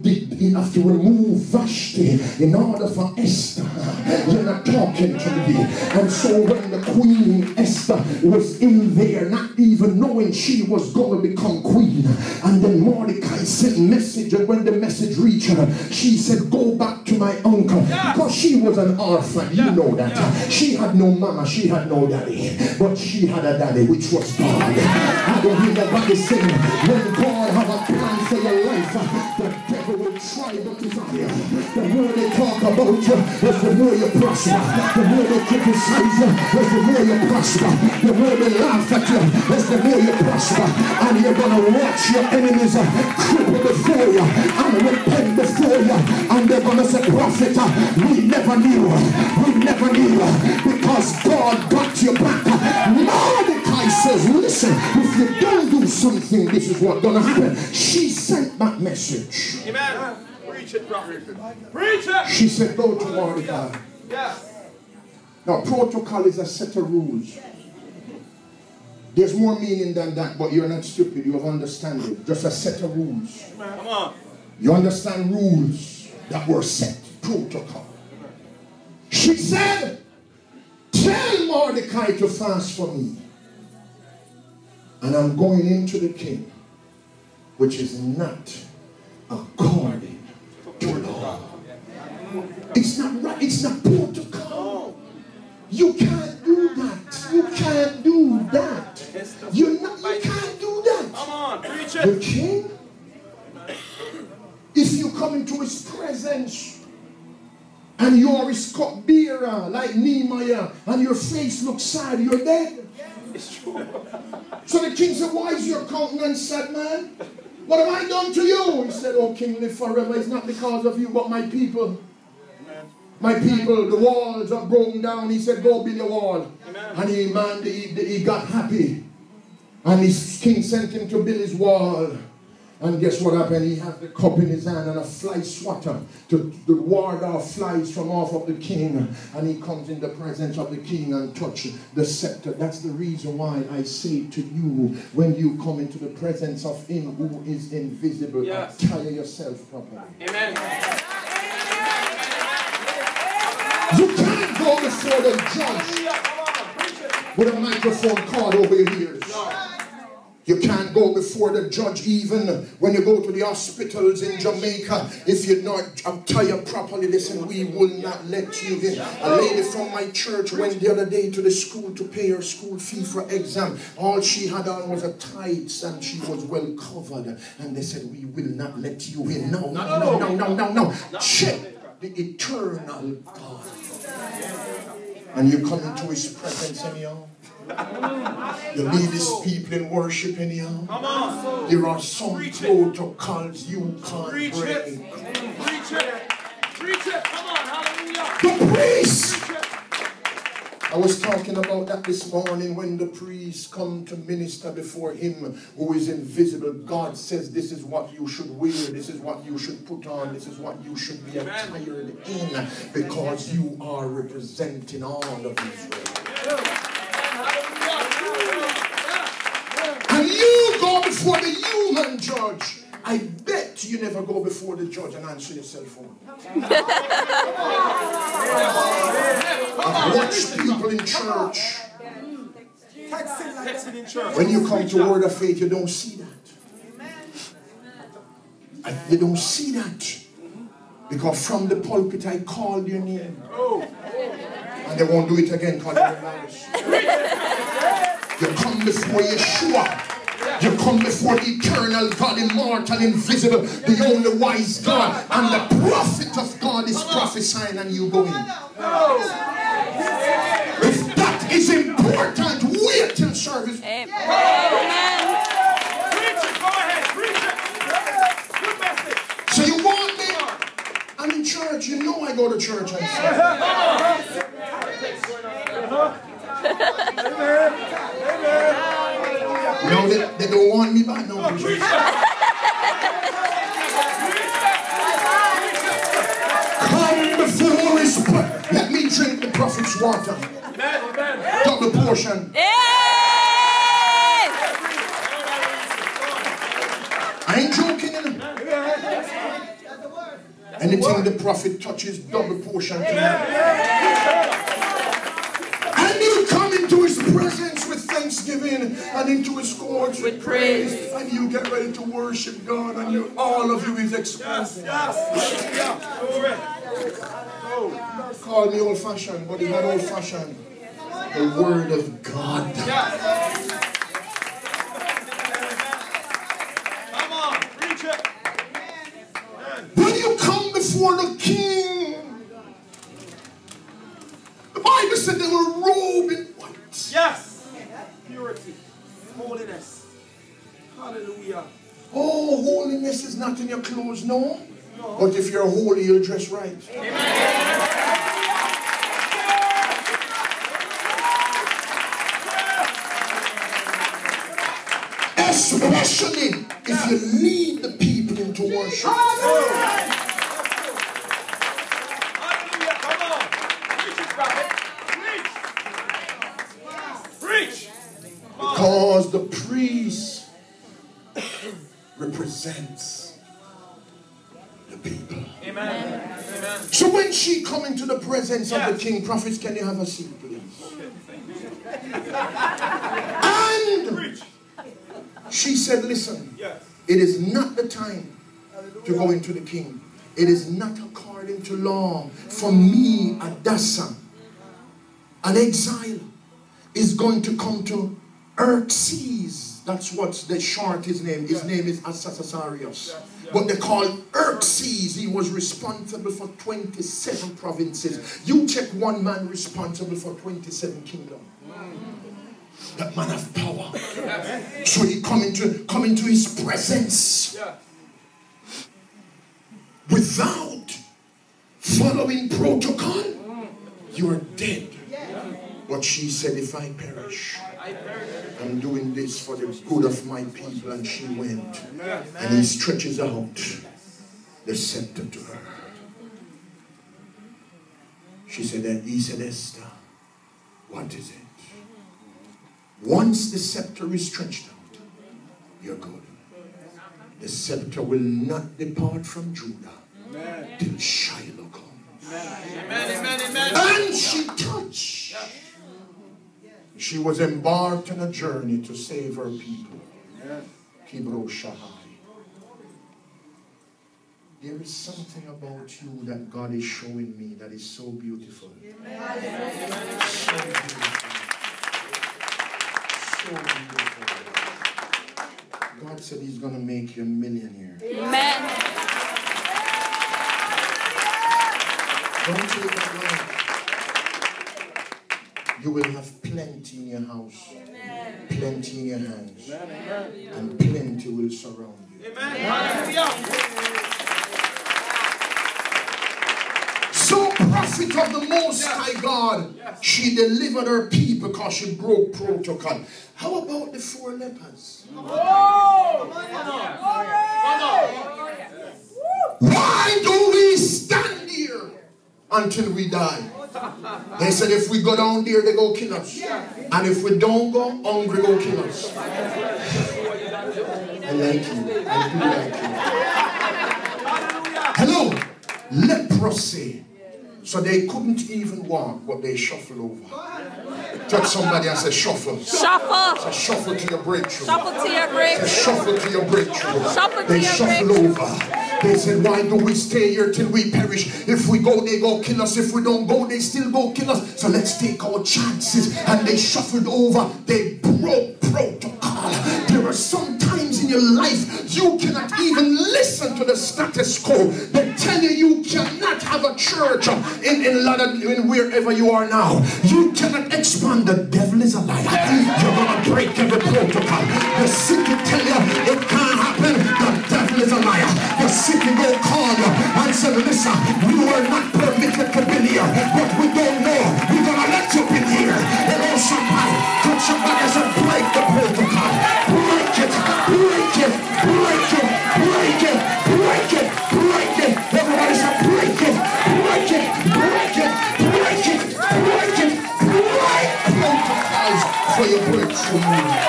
remove Vashti in order for Esther. You're not talking to me. And so when the queen Esther was in there, not even knowing she was going to become queen, and then Mordecai sent a message, and when the message reached her, she said, go back to my uncle, because she was an orphan. You know that. She had no mama, she had no daddy, but she had a daddy, which was God. I don't hear nobody saying, when God have a plan for your life, the devil will try but desire. The more they talk about you, is the more you prosper. The more they criticize you, is the more you prosper. The more they laugh at you, is the more you prosper. And you're going to watch your enemies cripple before you and repent before you. And they're going to say, prophet, we never knew, because God got your back. Mordecai says, listen, if you don't do something, this is what's going to happen. She sent that message. Amen. Preach it, prophet. Preach it. She said, go to Mordecai. Yes. Now, protocol is a set of rules. There's more meaning than that, but you're not stupid. You have understanding. Just a set of rules. Come on. You understand rules that were set. Protocol. She said, tell Mordecai to fast for me. And I'm going into the king, which is not according to law. It's not right. It's not protocol. You can't do that. You can't do that. You can't do that. Come on, preach it. The king come into his presence and you are his cupbearer like Nehemiah and your face looks sad, you're dead. It's true. So the king said, why is your countenance sad, man? What have I done to you? He said, oh, king, live forever. It's not because of you, but my people. My people, the walls are broken down. He said, go build a wall. And he got happy. And his king sent him to build his wall. And guess what happened? He had the cup in his hand and a fly swatter to ward off flies from off of the king. And he comes in the presence of the king and touches the scepter. That's the reason why I say to you, when you come into the presence of him who is invisible, attire yourself properly. Amen. You can't go before the judge with a microphone cord over your ears. You can't go before the judge even when you go to the hospitals in Jamaica. If you're not attired properly, listen, we will not let you in. A lady from my church went the other day to the school to pay her school fee for exam. All she had on was a tights and she was well covered. And they said, we will not let you in. No. Check the eternal God. And you come into his presence anyhow. You lead his people in worship anyhow. Come on. There are some protocols you can't Preach break. it. Preach it. Preach it. Come on. Hallelujah. The priest. Preach it. I was talking about that this morning when the priests come to minister before him who is invisible. God says this is what you should wear, this is what you should put on, this is what you should be attired in, because you are representing all of Israel. And you go before the human judge. I bet you never go before the judge and answer your cell phone. I've watched people in church. When you come to Word of Faith, you don't see that. You don't see that. Because from the pulpit, I called your name. And they won't do it again because they're embarrassed. You come before Yeshua. You come before the eternal God, immortal, invisible, the only wise God, and the prophet of God is prophesying and you go in. If that is important, wait till service. Amen. Preach it. Go ahead. Preach it. Good message. So you want me? I'm in church. You know I go to church. No, they don't want me back. No. Come before his presence. Let me drink the prophet's water. Double portion. I ain't joking. Anything the prophet touches, double portion. And you come into his presence with thanksgiving and into his courts with praise. And you get ready to worship God, and all of you is exposed. Call me old-fashioned, but it's not old-fashioned. The word of God. Come on. Preach it. When you come before the king, the Bible said they were robed in white. Yes. Purity. Holiness. Hallelujah. Oh, holiness is not in your clothes, no. But if you're holy, you'll dress right. Amen. Especially if you lead the people into worship. Hallelujah. Come on. Preach it, prophet. Preach. Preach. Because the priest represents the people. Amen. Amen. So when she come into the presence of the king, prophets, can you have a seat, please? And Preach. she said, listen, Yes. it is not the time to go into the king. It is not according to law for me, Adassa, an exile, is going to come to Xerxes. That's what's the short his name. His name is Ahasuerus. But they called Xerxes. He was responsible for 27 provinces. You check one man responsible for 27 kingdoms. That man of power. So he come into his presence without following protocol. You are dead. But she said, if I perish, I'm doing this for the good of my people. And she went. And he stretches out the scepter to her. She said, and he said, Esther, what is it? Once the scepter is stretched out, you're good. The scepter will not depart from Judah till Shiloh comes. And she touched. She was embarked on a journey to save her people. Kibro Shahai. There is something about you that God is showing me that is so beautiful. So beautiful. So beautiful. God said he's going to make you a millionaire. Amen. Don't take that long. You will have plenty in your house, plenty in your hands, and plenty will surround you. So prophet of the Most High God, she delivered her people because she broke protocol. How about the 4 lepers? Why do we stand here until we die? They said if we go down there, they go kill us. And if we don't go, hungry go kill us. I like you. I do like you. Hello. Leprosy. So they couldn't even walk, but they shuffle over. Touch somebody and say shuffle. Shuffle. Say shuffle to your breakthrough. Shuffle to your breakthrough. Say shuffle to your breakthrough. Shuffle to they your shuffle breakthrough. over. They said, why do we stay here till we perish? If we go, they go kill us. If we don't go, they still go kill us. So let's take our chances. And they shuffled over. They broke protocol. There are some times in your life you cannot even listen to the status quo. They tell you cannot have a church in wherever you are now. You cannot expand. The devil is a liar. You're going to break every protocol. The city tell you it can't happen. The devil is a liar. The city will call you and say, listen, you are not permitted to be here, but we don't know. We're going to let you in here. And oh, somebody, touch somebody and say, break the protocol. Break it, break it, break it, break it, break it, break it. Everybody say, break it, break it, break it, break it, break it, break protocols for your breakthrough.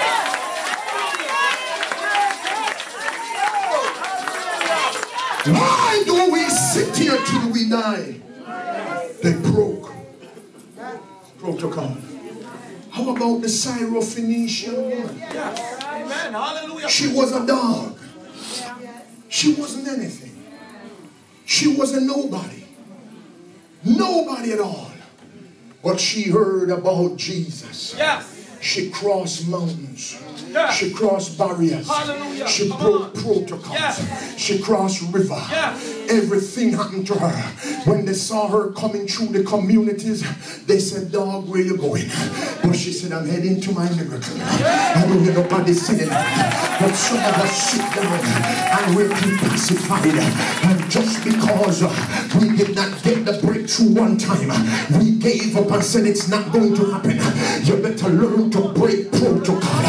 Why do we sit here till we die? They broke protocol. How about the Syrophoenician woman? Amen. Hallelujah. She was a dog. She wasn't anything. She was a nobody. Nobody at all. But she heard about Jesus. Yes. She crossed mountains. Yes. She crossed barriers. Hallelujah. She broke protocols. Yes. She crossed river. Yes. Everything happened to her. When they saw her coming through the communities, they said, dog, where you going? But she said, I'm heading to my miracle. I don't hear nobody saying that. But some of us sit down and we're pacified. And just because we did not get the breakthrough one time, we gave up and said it's not going to happen. You better learn to break protocol.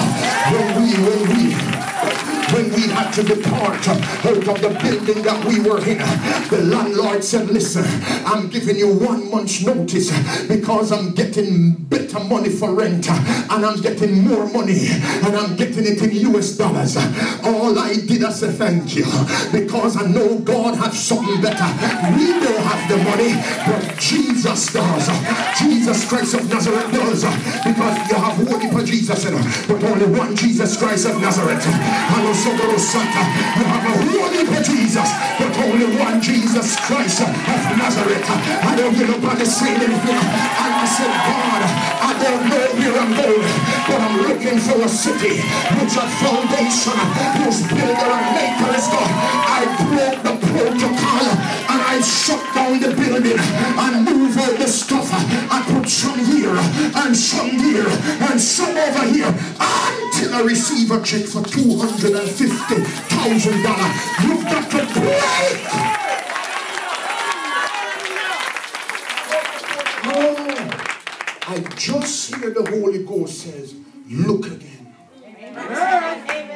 When we had to depart out of the building that we were in, the landlord said, listen, I'm giving you 1 month's notice because I'm getting better money for rent and I'm getting more money and I'm getting it in US dollars. All I did, I said thank you because I know God has something better. We don't have the money, but Jesus does. Jesus Christ of Nazareth does, because you have one for Jesus, but only one Jesus Christ of Nazareth. You have a holy for Jesus, but only one Jesus Christ of Nazareth. I don't hear nobody saying anything. And I said, God, I don't know where I'm going, but I'm looking for a city which a foundation, whose builder and maker is God. I broke the protocol and I shut down the building and moved out the stuff. I put some here and some here and some over here until I receive a check for $250,000. You've got to break. I just hear the Holy Ghost says, look again. Amen.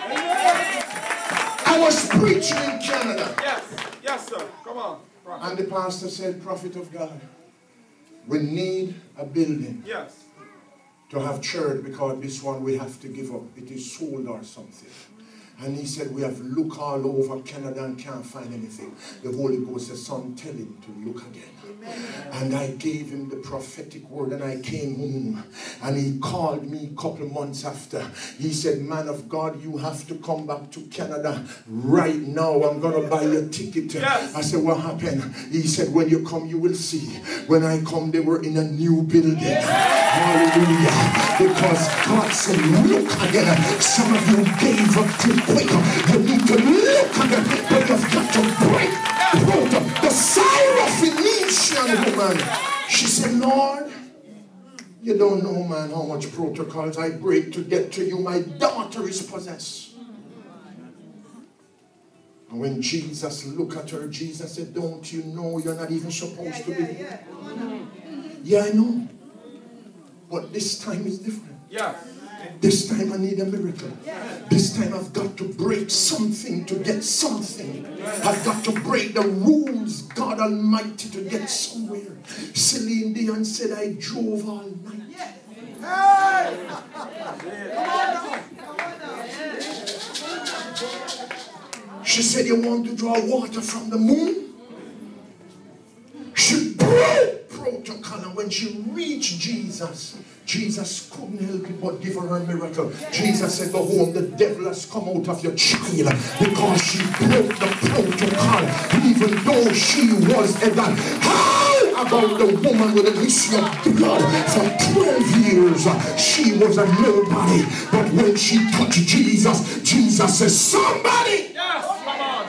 I was preaching in Canada. Yes, sir. Come on. And the pastor said, prophet of God, we need a building to have church because this one we have to give up. It is sold or something. And he said, we have looked all over Canada and can't find anything. The Holy Ghost said, son, tell him to look again. Amen. And I gave him the prophetic word and I came home. And he called me a couple months after. He said, man of God, you have to come back to Canada right now. I'm going to buy you a ticket. Yes. I said, what happened? He said, when you come, you will see. When I come, they were in a new building. Yes. Hallelujah. Because God said, look again. Some of you gave up too quick. You need to look again. But you've got to break the Syrophoenician woman. She said, Lord, you don't know, man, how much protocols I break to get to you. My daughter is possessed. And when Jesus looked at her, Jesus said, don't you know you're not even supposed to be here? Yeah, I know. But this time is different. Yeah. This time I need a miracle. This time I've got to break something to get something. I've got to break the rules, God Almighty, to get somewhere. Celine Dion said, I drove all night. She said, you want to draw water from the moon? She broke protocol, and when she reached Jesus, Jesus couldn't help it but give her a miracle. Jesus said, go home, the devil has come out of your child because she broke the protocol, even though she was a God. How about the woman with an issue of blood for 12 years? She was a nobody, but when she touched Jesus, Jesus says, somebody! Yes, come on.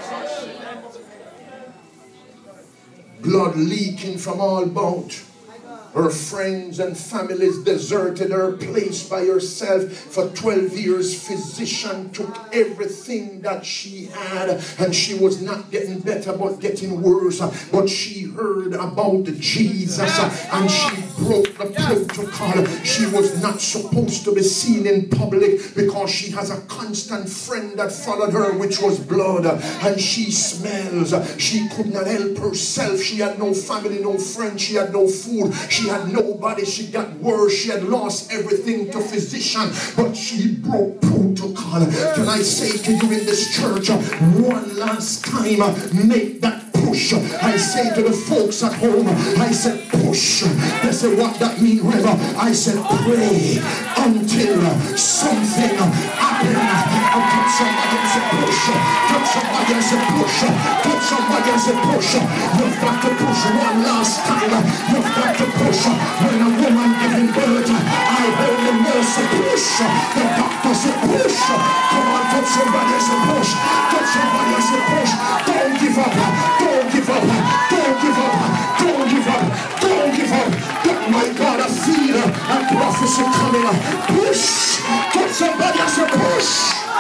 Blood leaking from all about. Her friends and families deserted her, placed by herself for 12 years. Physician took everything that she had, and she was not getting better but getting worse. But she heard about Jesus and she broke the protocol. She was not supposed to be seen in public because she has a constant friend that followed her, which was blood, and she smells. She could not help herself. She had no family, no friends. She had no food. She had nobody. She got worse. She had lost everything to physician, but she broke protocol. Can I say to you in this church, one last time, make that push. I say to the folks at home, I said push. They say, what that mean, Reverend? I said pray until something happens. I touch somebody and say push. Touch somebody and say push. Touch somebody and say push. You've got to push one last time. You've got to push. When a woman giving birth, I heard the nurse say push. The doctor said push. Come on, touch somebody and say push. Touch somebody and say push. Don't give up. Don't give up. Don't give up. Don't give up. Don't give up. Get my God, I feel a prophecy coming up. Push. Touch somebody and say push.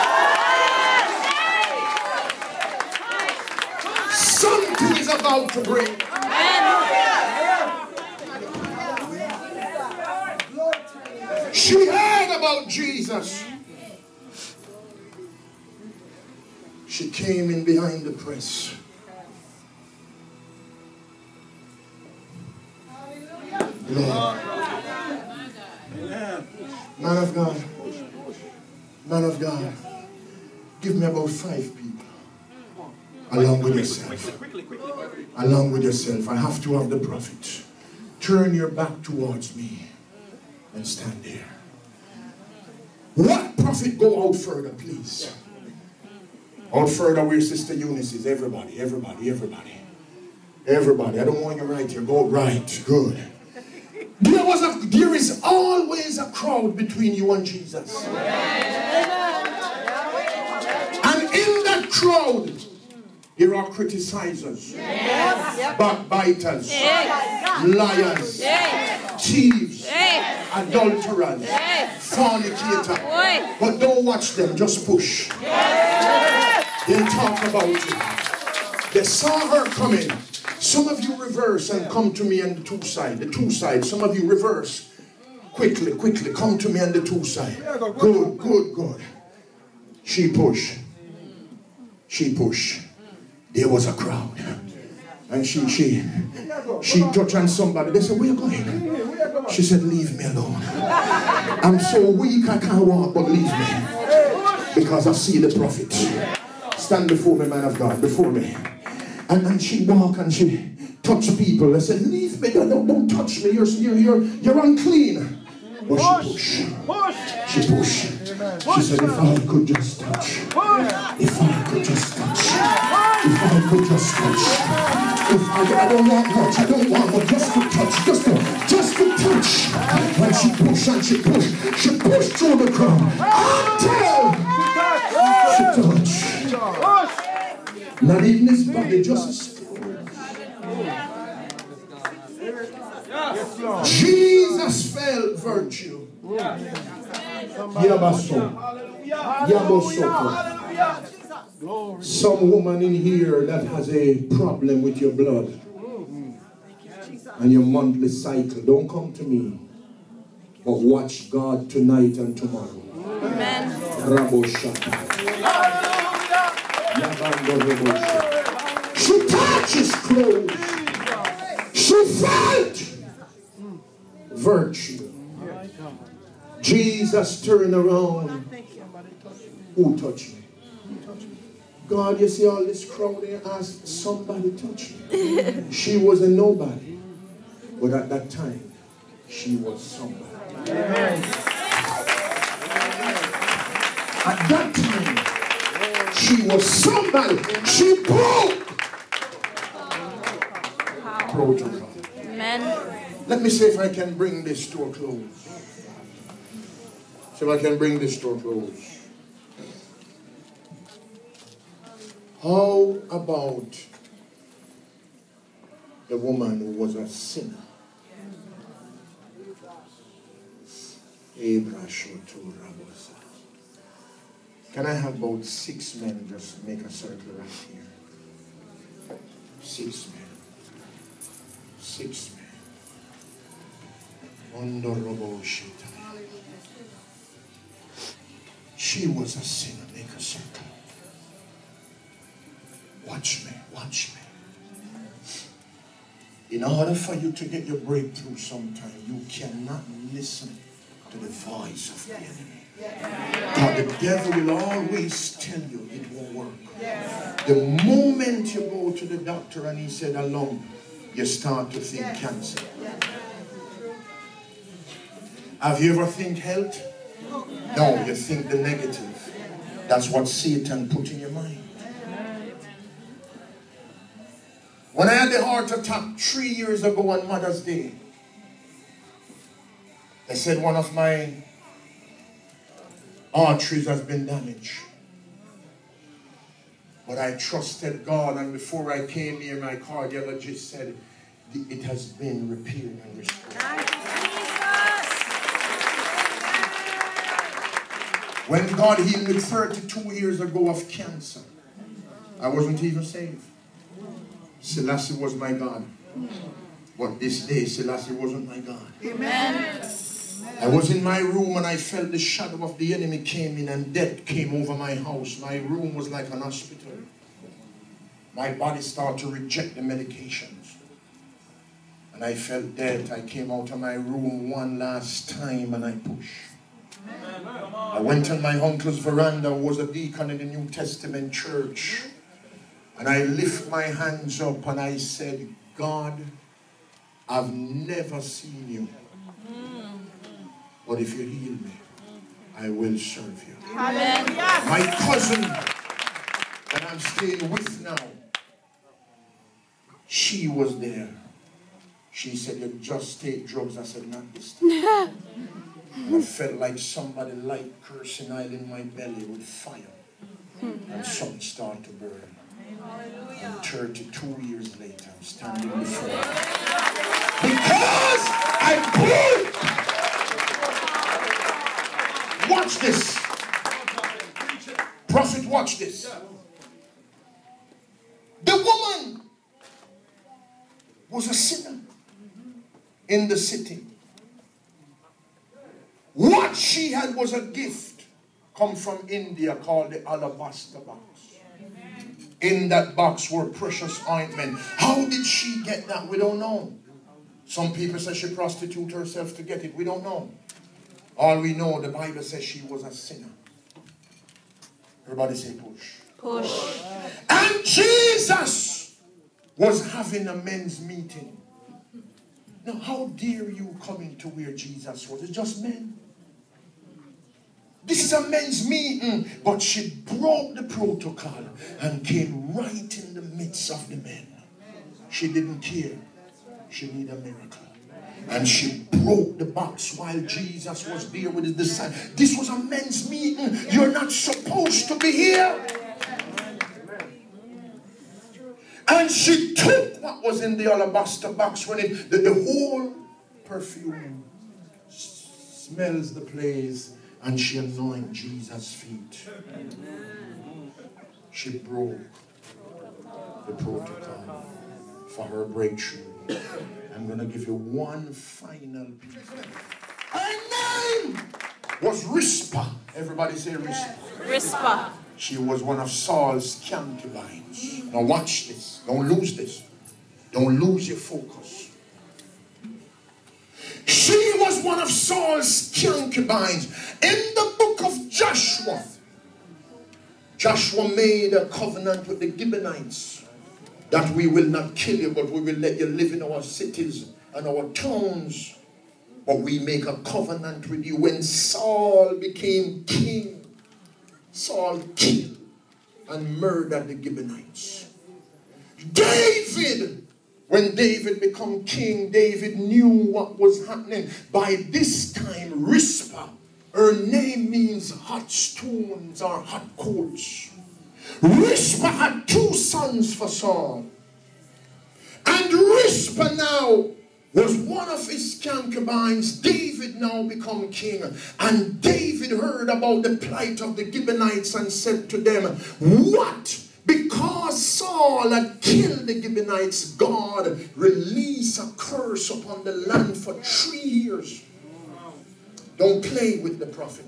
Something is about to break. She heard about Jesus. She came in behind the press. Lord. Man of God. Man of God. Give me about 5 people. Along with yourself. Along with yourself. I have to have the prophet. Turn your back towards me and stand there. What prophet go out further, please? Out further where Sister Eunice is. Everybody, everybody, everybody. Everybody. I don't want you right here. Go right. Good. There was a There is always a crowd between you and Jesus. And in that crowd, there are criticizers, backbiters, liars, thieves, adulterers, fornicators. But don't watch them, just push. They talk about you. They saw her coming. Some of you reverse and come to me on the two side. The two side. Some of you reverse. Quickly, quickly, come to me on the two side. Good, good, good. She push. She push. There was a crowd. And she touched on somebody. They said, where are you going? She said, leave me alone. I'm so weak I can't walk, but leave me. Because I see the prophet. Stand before me, man of God, before me. And she walked and she touched people. I said, leave me, don't touch me. You're unclean. But she pushed. She pushed. She said, if I could just touch. If I could just touch. If I could just touch. I don't want much. I don't want much. Just to touch. Just to touch. When she pushed and she pushed. She pushed through the crowd. Until she touched. Not even his body, just his spirit. Jesus felt virtue. Some woman in here that has a problem with your blood and your monthly cycle, don't come to me, but watch God tonight and tomorrow. Amen. She touched his clothes. She felt virtue. Jesus turned around. Who touched me? God, you see all this crowd there, asked somebody touch me. She was a nobody. But at that time, she was somebody. At that time, she was somebody. She broke protocol. Amen. Let me see if I can bring this to a close. See if I can bring this to a close. How about the woman who was a sinner? Can I have about 6 men just make a circle right here? 6 men. 6 men. She was a sinner. Make a circle. Watch me. Watch me. In order for you to get your breakthrough sometime, you cannot listen to the voice of the enemy. But the devil will always tell you it won't work. The moment you go to the doctor and he said a lump, you start to think cancer. Have you ever think health? No, you think the negative. That's what Satan put in your mind. When I had the heart attack 3 years ago on Mother's Day, they said one of my arteries has been damaged. But I trusted God, and before I came here, my cardiologist said it has been repaired and restored. When God healed me 32 years ago of cancer, I wasn't even saved. Selassie was my God. But this day, Selassie wasn't my God. Amen. I was in my room and I felt the shadow of the enemy came in and death came over my house. My room was like an hospital. My body started to reject the medications. And I felt death. I came out of my room one last time and I pushed. I went on my uncle's veranda, who was a deacon in the New Testament church. And I lift my hands up and I said, God, I've never seen you. But if you heal me, I will serve you. Amen. My cousin that I'm staying with now, she was there. She said, you just take drugs. I said, not this time. And I felt like somebody light cursing oil in my belly with fire. And something started to burn. And 32 years later, I'm standing before you. Because I proved. Watch this. Prophet, watch this. The woman was a sinner in the city. What she had was a gift come from India called the alabaster box. In that box were precious ointment. How did she get that? We don't know. Some people say she prostituted herself to get it. We don't know. All we know, the Bible says she was a sinner. Everybody say push. Push. And Jesus was having a men's meeting. Now, how dare you come into where Jesus was? It's just men. This is a men's meeting. But she broke the protocol and came right in the midst of the men. She didn't care. She needed a miracle. And she broke the box while Jesus was there with his disciples. This was a men's meeting. You're not supposed to be here. And she took what was in the alabaster box when the whole perfume smells the place, and she anointed Jesus' feet. She broke the protocol for her breakthrough. I'm going to give you one final piece. Her name was Rizpah. Everybody say Rizpah. Rizpah. She was one of Saul's concubines. Now watch this. Don't lose this. Don't lose your focus. She was one of Saul's concubines. In the book of Joshua, Joshua made a covenant with the Gibeonites that we will not kill you, but we will let you live in our cities and our towns. But we make a covenant with you. When Saul became king, Saul killed and murdered the Gibeonites. David, when David became king, David knew what was happening. By this time, Rizpah, her name means hot stones or hot coals. Rizpah had 2 sons for Saul. And Rizpah now was one of his concubines. David now become king. And David heard about the plight of the Gibeonites and said to them, what? Because Saul had killed the Gibeonites, God released a curse upon the land for 3 years. Don't play with the prophet.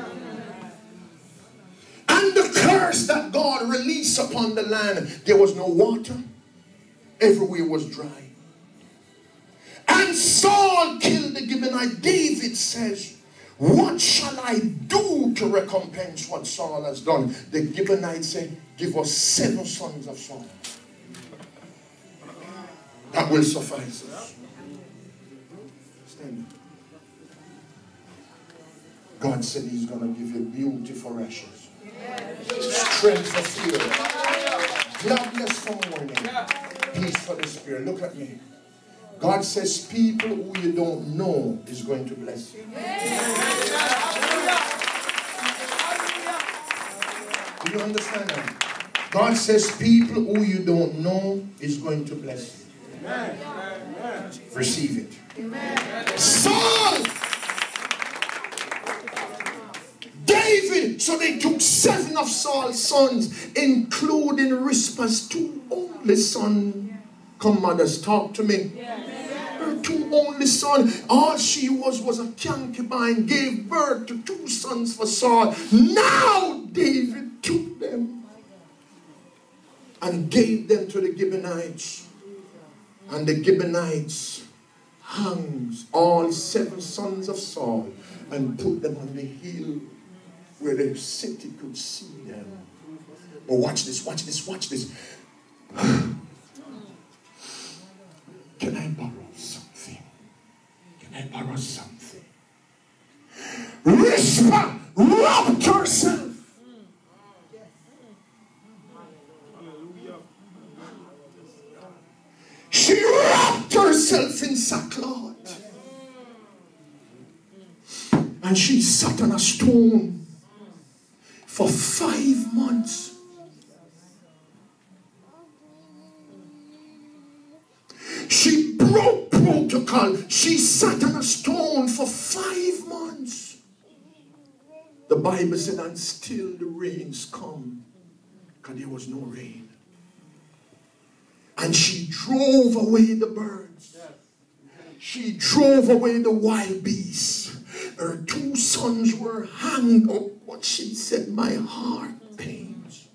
And the curse that God released upon the land, there was no water. Everywhere was dry. And Saul killed the Gibeonite. David says, what shall I do to recompense what Saul has done? The Gibeonites say, give us 7 sons of Saul. That will suffice us. Stand up. God said he's going to give you beauty for ashes. Strength for fear. Gladness for mourning. Peace for the spirit. Look at me. God says people who you don't know is going to bless you. Do you understand that? God says people who you don't know is going to bless you. Receive it. Saul! David! So they took 7 of Saul's sons, including Rizpah's 2 only sons. Come, mothers, talk to me. Her 2 only sons. All she was a concubine, gave birth to 2 sons for Saul. Now David took them and gave them to the Gibeonites. And the Gibeonites hung all 7 sons of Saul and put them on the hill where the city could see them. But watch this, watch this, watch this. Can I borrow something? Can I borrow something? Rizpah robbed herself. She robbed herself. herself in sackcloth. And she sat on a stone for 5 months. She broke protocol. She sat on a stone for 5 months. The Bible said, and still the rains come, because there was no rain. And she drove away the birds. She drove away the wild beasts. Her 2 sons were hanged up, but she said, my heart pains.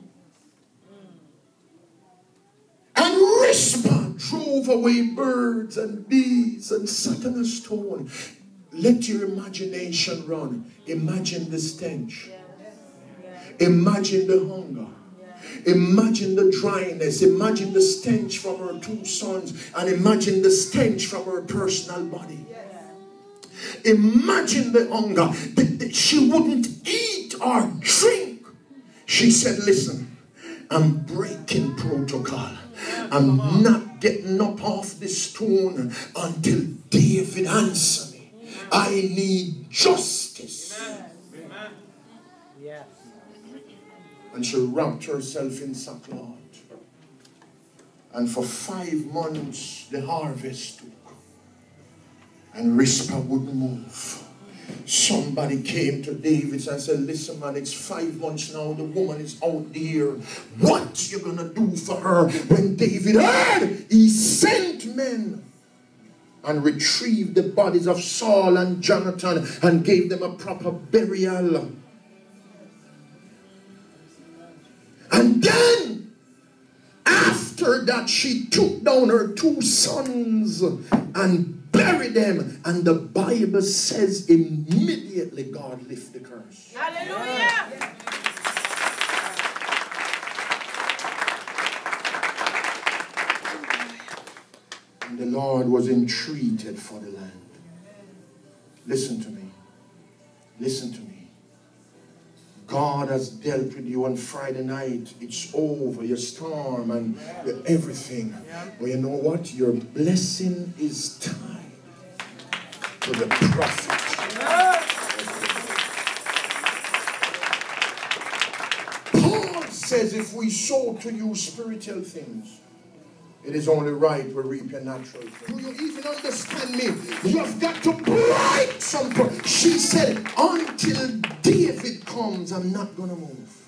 And Rizpah drove away birds and bees and sat on a stone. Let your imagination run. Imagine the stench. Imagine the hunger. Imagine the dryness. Imagine the stench from her 2 sons. And imagine the stench from her personal body. Imagine the hunger. She wouldn't eat or drink. She said, listen, I'm breaking protocol. I'm not getting up off this stone until David answers me. I need justice. Amen. Yes. And she wrapped herself in sackcloth. And for 5 months the harvest took. And Rizpah wouldn't move. Somebody came to David and said, listen man, it's 5 months now. The woman is out there. What you gonna do for her? When David heard, he sent men and retrieved the bodies of Saul and Jonathan and gave them a proper burial. And then, after that, she took down her 2 sons and buried them. And the Bible says immediately God lifted the curse. Hallelujah. And the Lord was entreated for the land. Listen to me. Listen to me. God has dealt with you on Friday night. It's over. Your storm and your everything. But you know what? Your blessing is tied to the prophet. Paul says if we sow to you spiritual things, it is only right we reap your natural things. Do you even understand me? You've got to break something. She said, until David comes, I'm not going to move.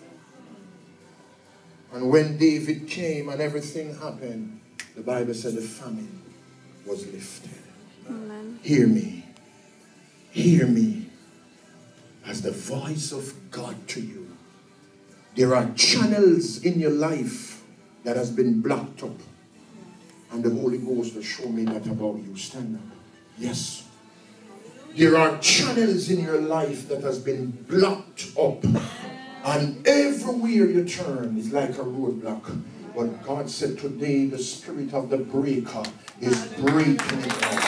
And when David came and everything happened, the Bible said the famine was lifted. Amen. Hear me. Hear me as the voice of God to you. There are channels in your life that has been blocked up. And the Holy Ghost will show me that about you. Stand up. Yes. There are channels in your life that has been blocked up. And everywhere you turn is like a roadblock. But God said today the spirit of the breaker is breaking it off.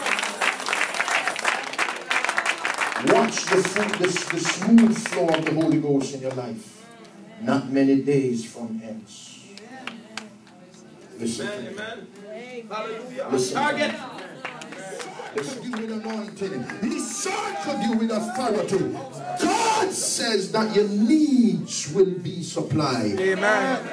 Watch the smooth flow of the Holy Ghost in your life. Not many days from hence. Listen to me. Listen. Target. Listen to you with anointing. He circled you with authority. God says that your needs will be supplied. Amen.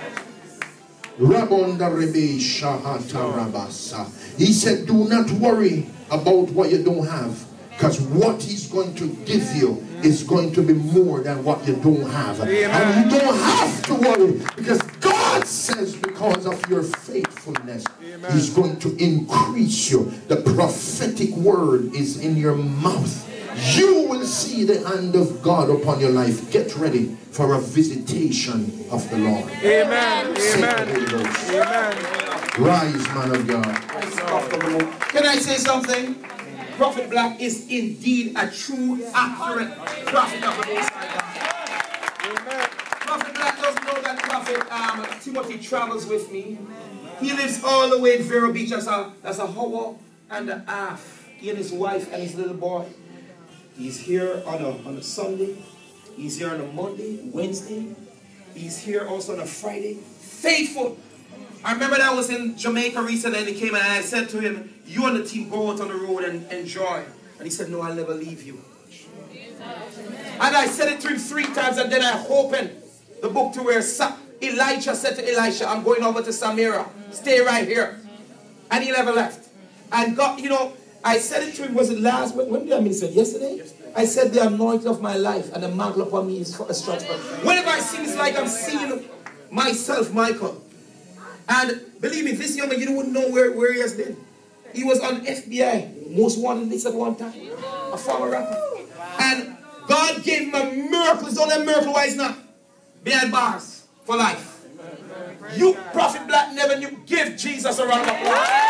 He said, do not worry about what you don't have. Because what he's going to give you is going to be more than what you don't have. Amen. And you don't have to worry. Because God says because of your faithfulness, amen, he's going to increase you. The prophetic word is in your mouth. You will see the hand of God upon your life. Get ready for a visitation of the Lord. Amen. Amen. Amen. Rise, man of God. Can I say something? Prophet Black is indeed a true, accurate prophet of the Most High God. Amen. Prophet Black doesn't know that Prophet Timothy travels with me. He lives all the way in Vero Beach. That's a hour and a half. He and his wife and his little boy. He's here on a Sunday. He's here on a Monday, Wednesday. He's here also on a Friday. Faithful. I remember that I was in Jamaica recently and he came and I said to him, you and the team go out on the road and enjoy. And he said, no, I'll never leave you. And I said it to him 3 times and then I opened the book to where Elijah said to Elisha, I'm going over to Samira. Stay right here. And he never left. And God, you know, I said it to him, was it last, when did I minister? Yesterday? I said the anointing of my life and the mantle upon me is for a stretch. Whenever I see it's like I'm seeing myself, Michael. And believe me, this young man, you don't know where he has been. He was on FBI, most wanted list at one time. A former rapper. And God gave him a miracle. It's only a miracle, why it's not? Behind bars for life. You, Prophet Black, never knew. Give Jesus a round of applause.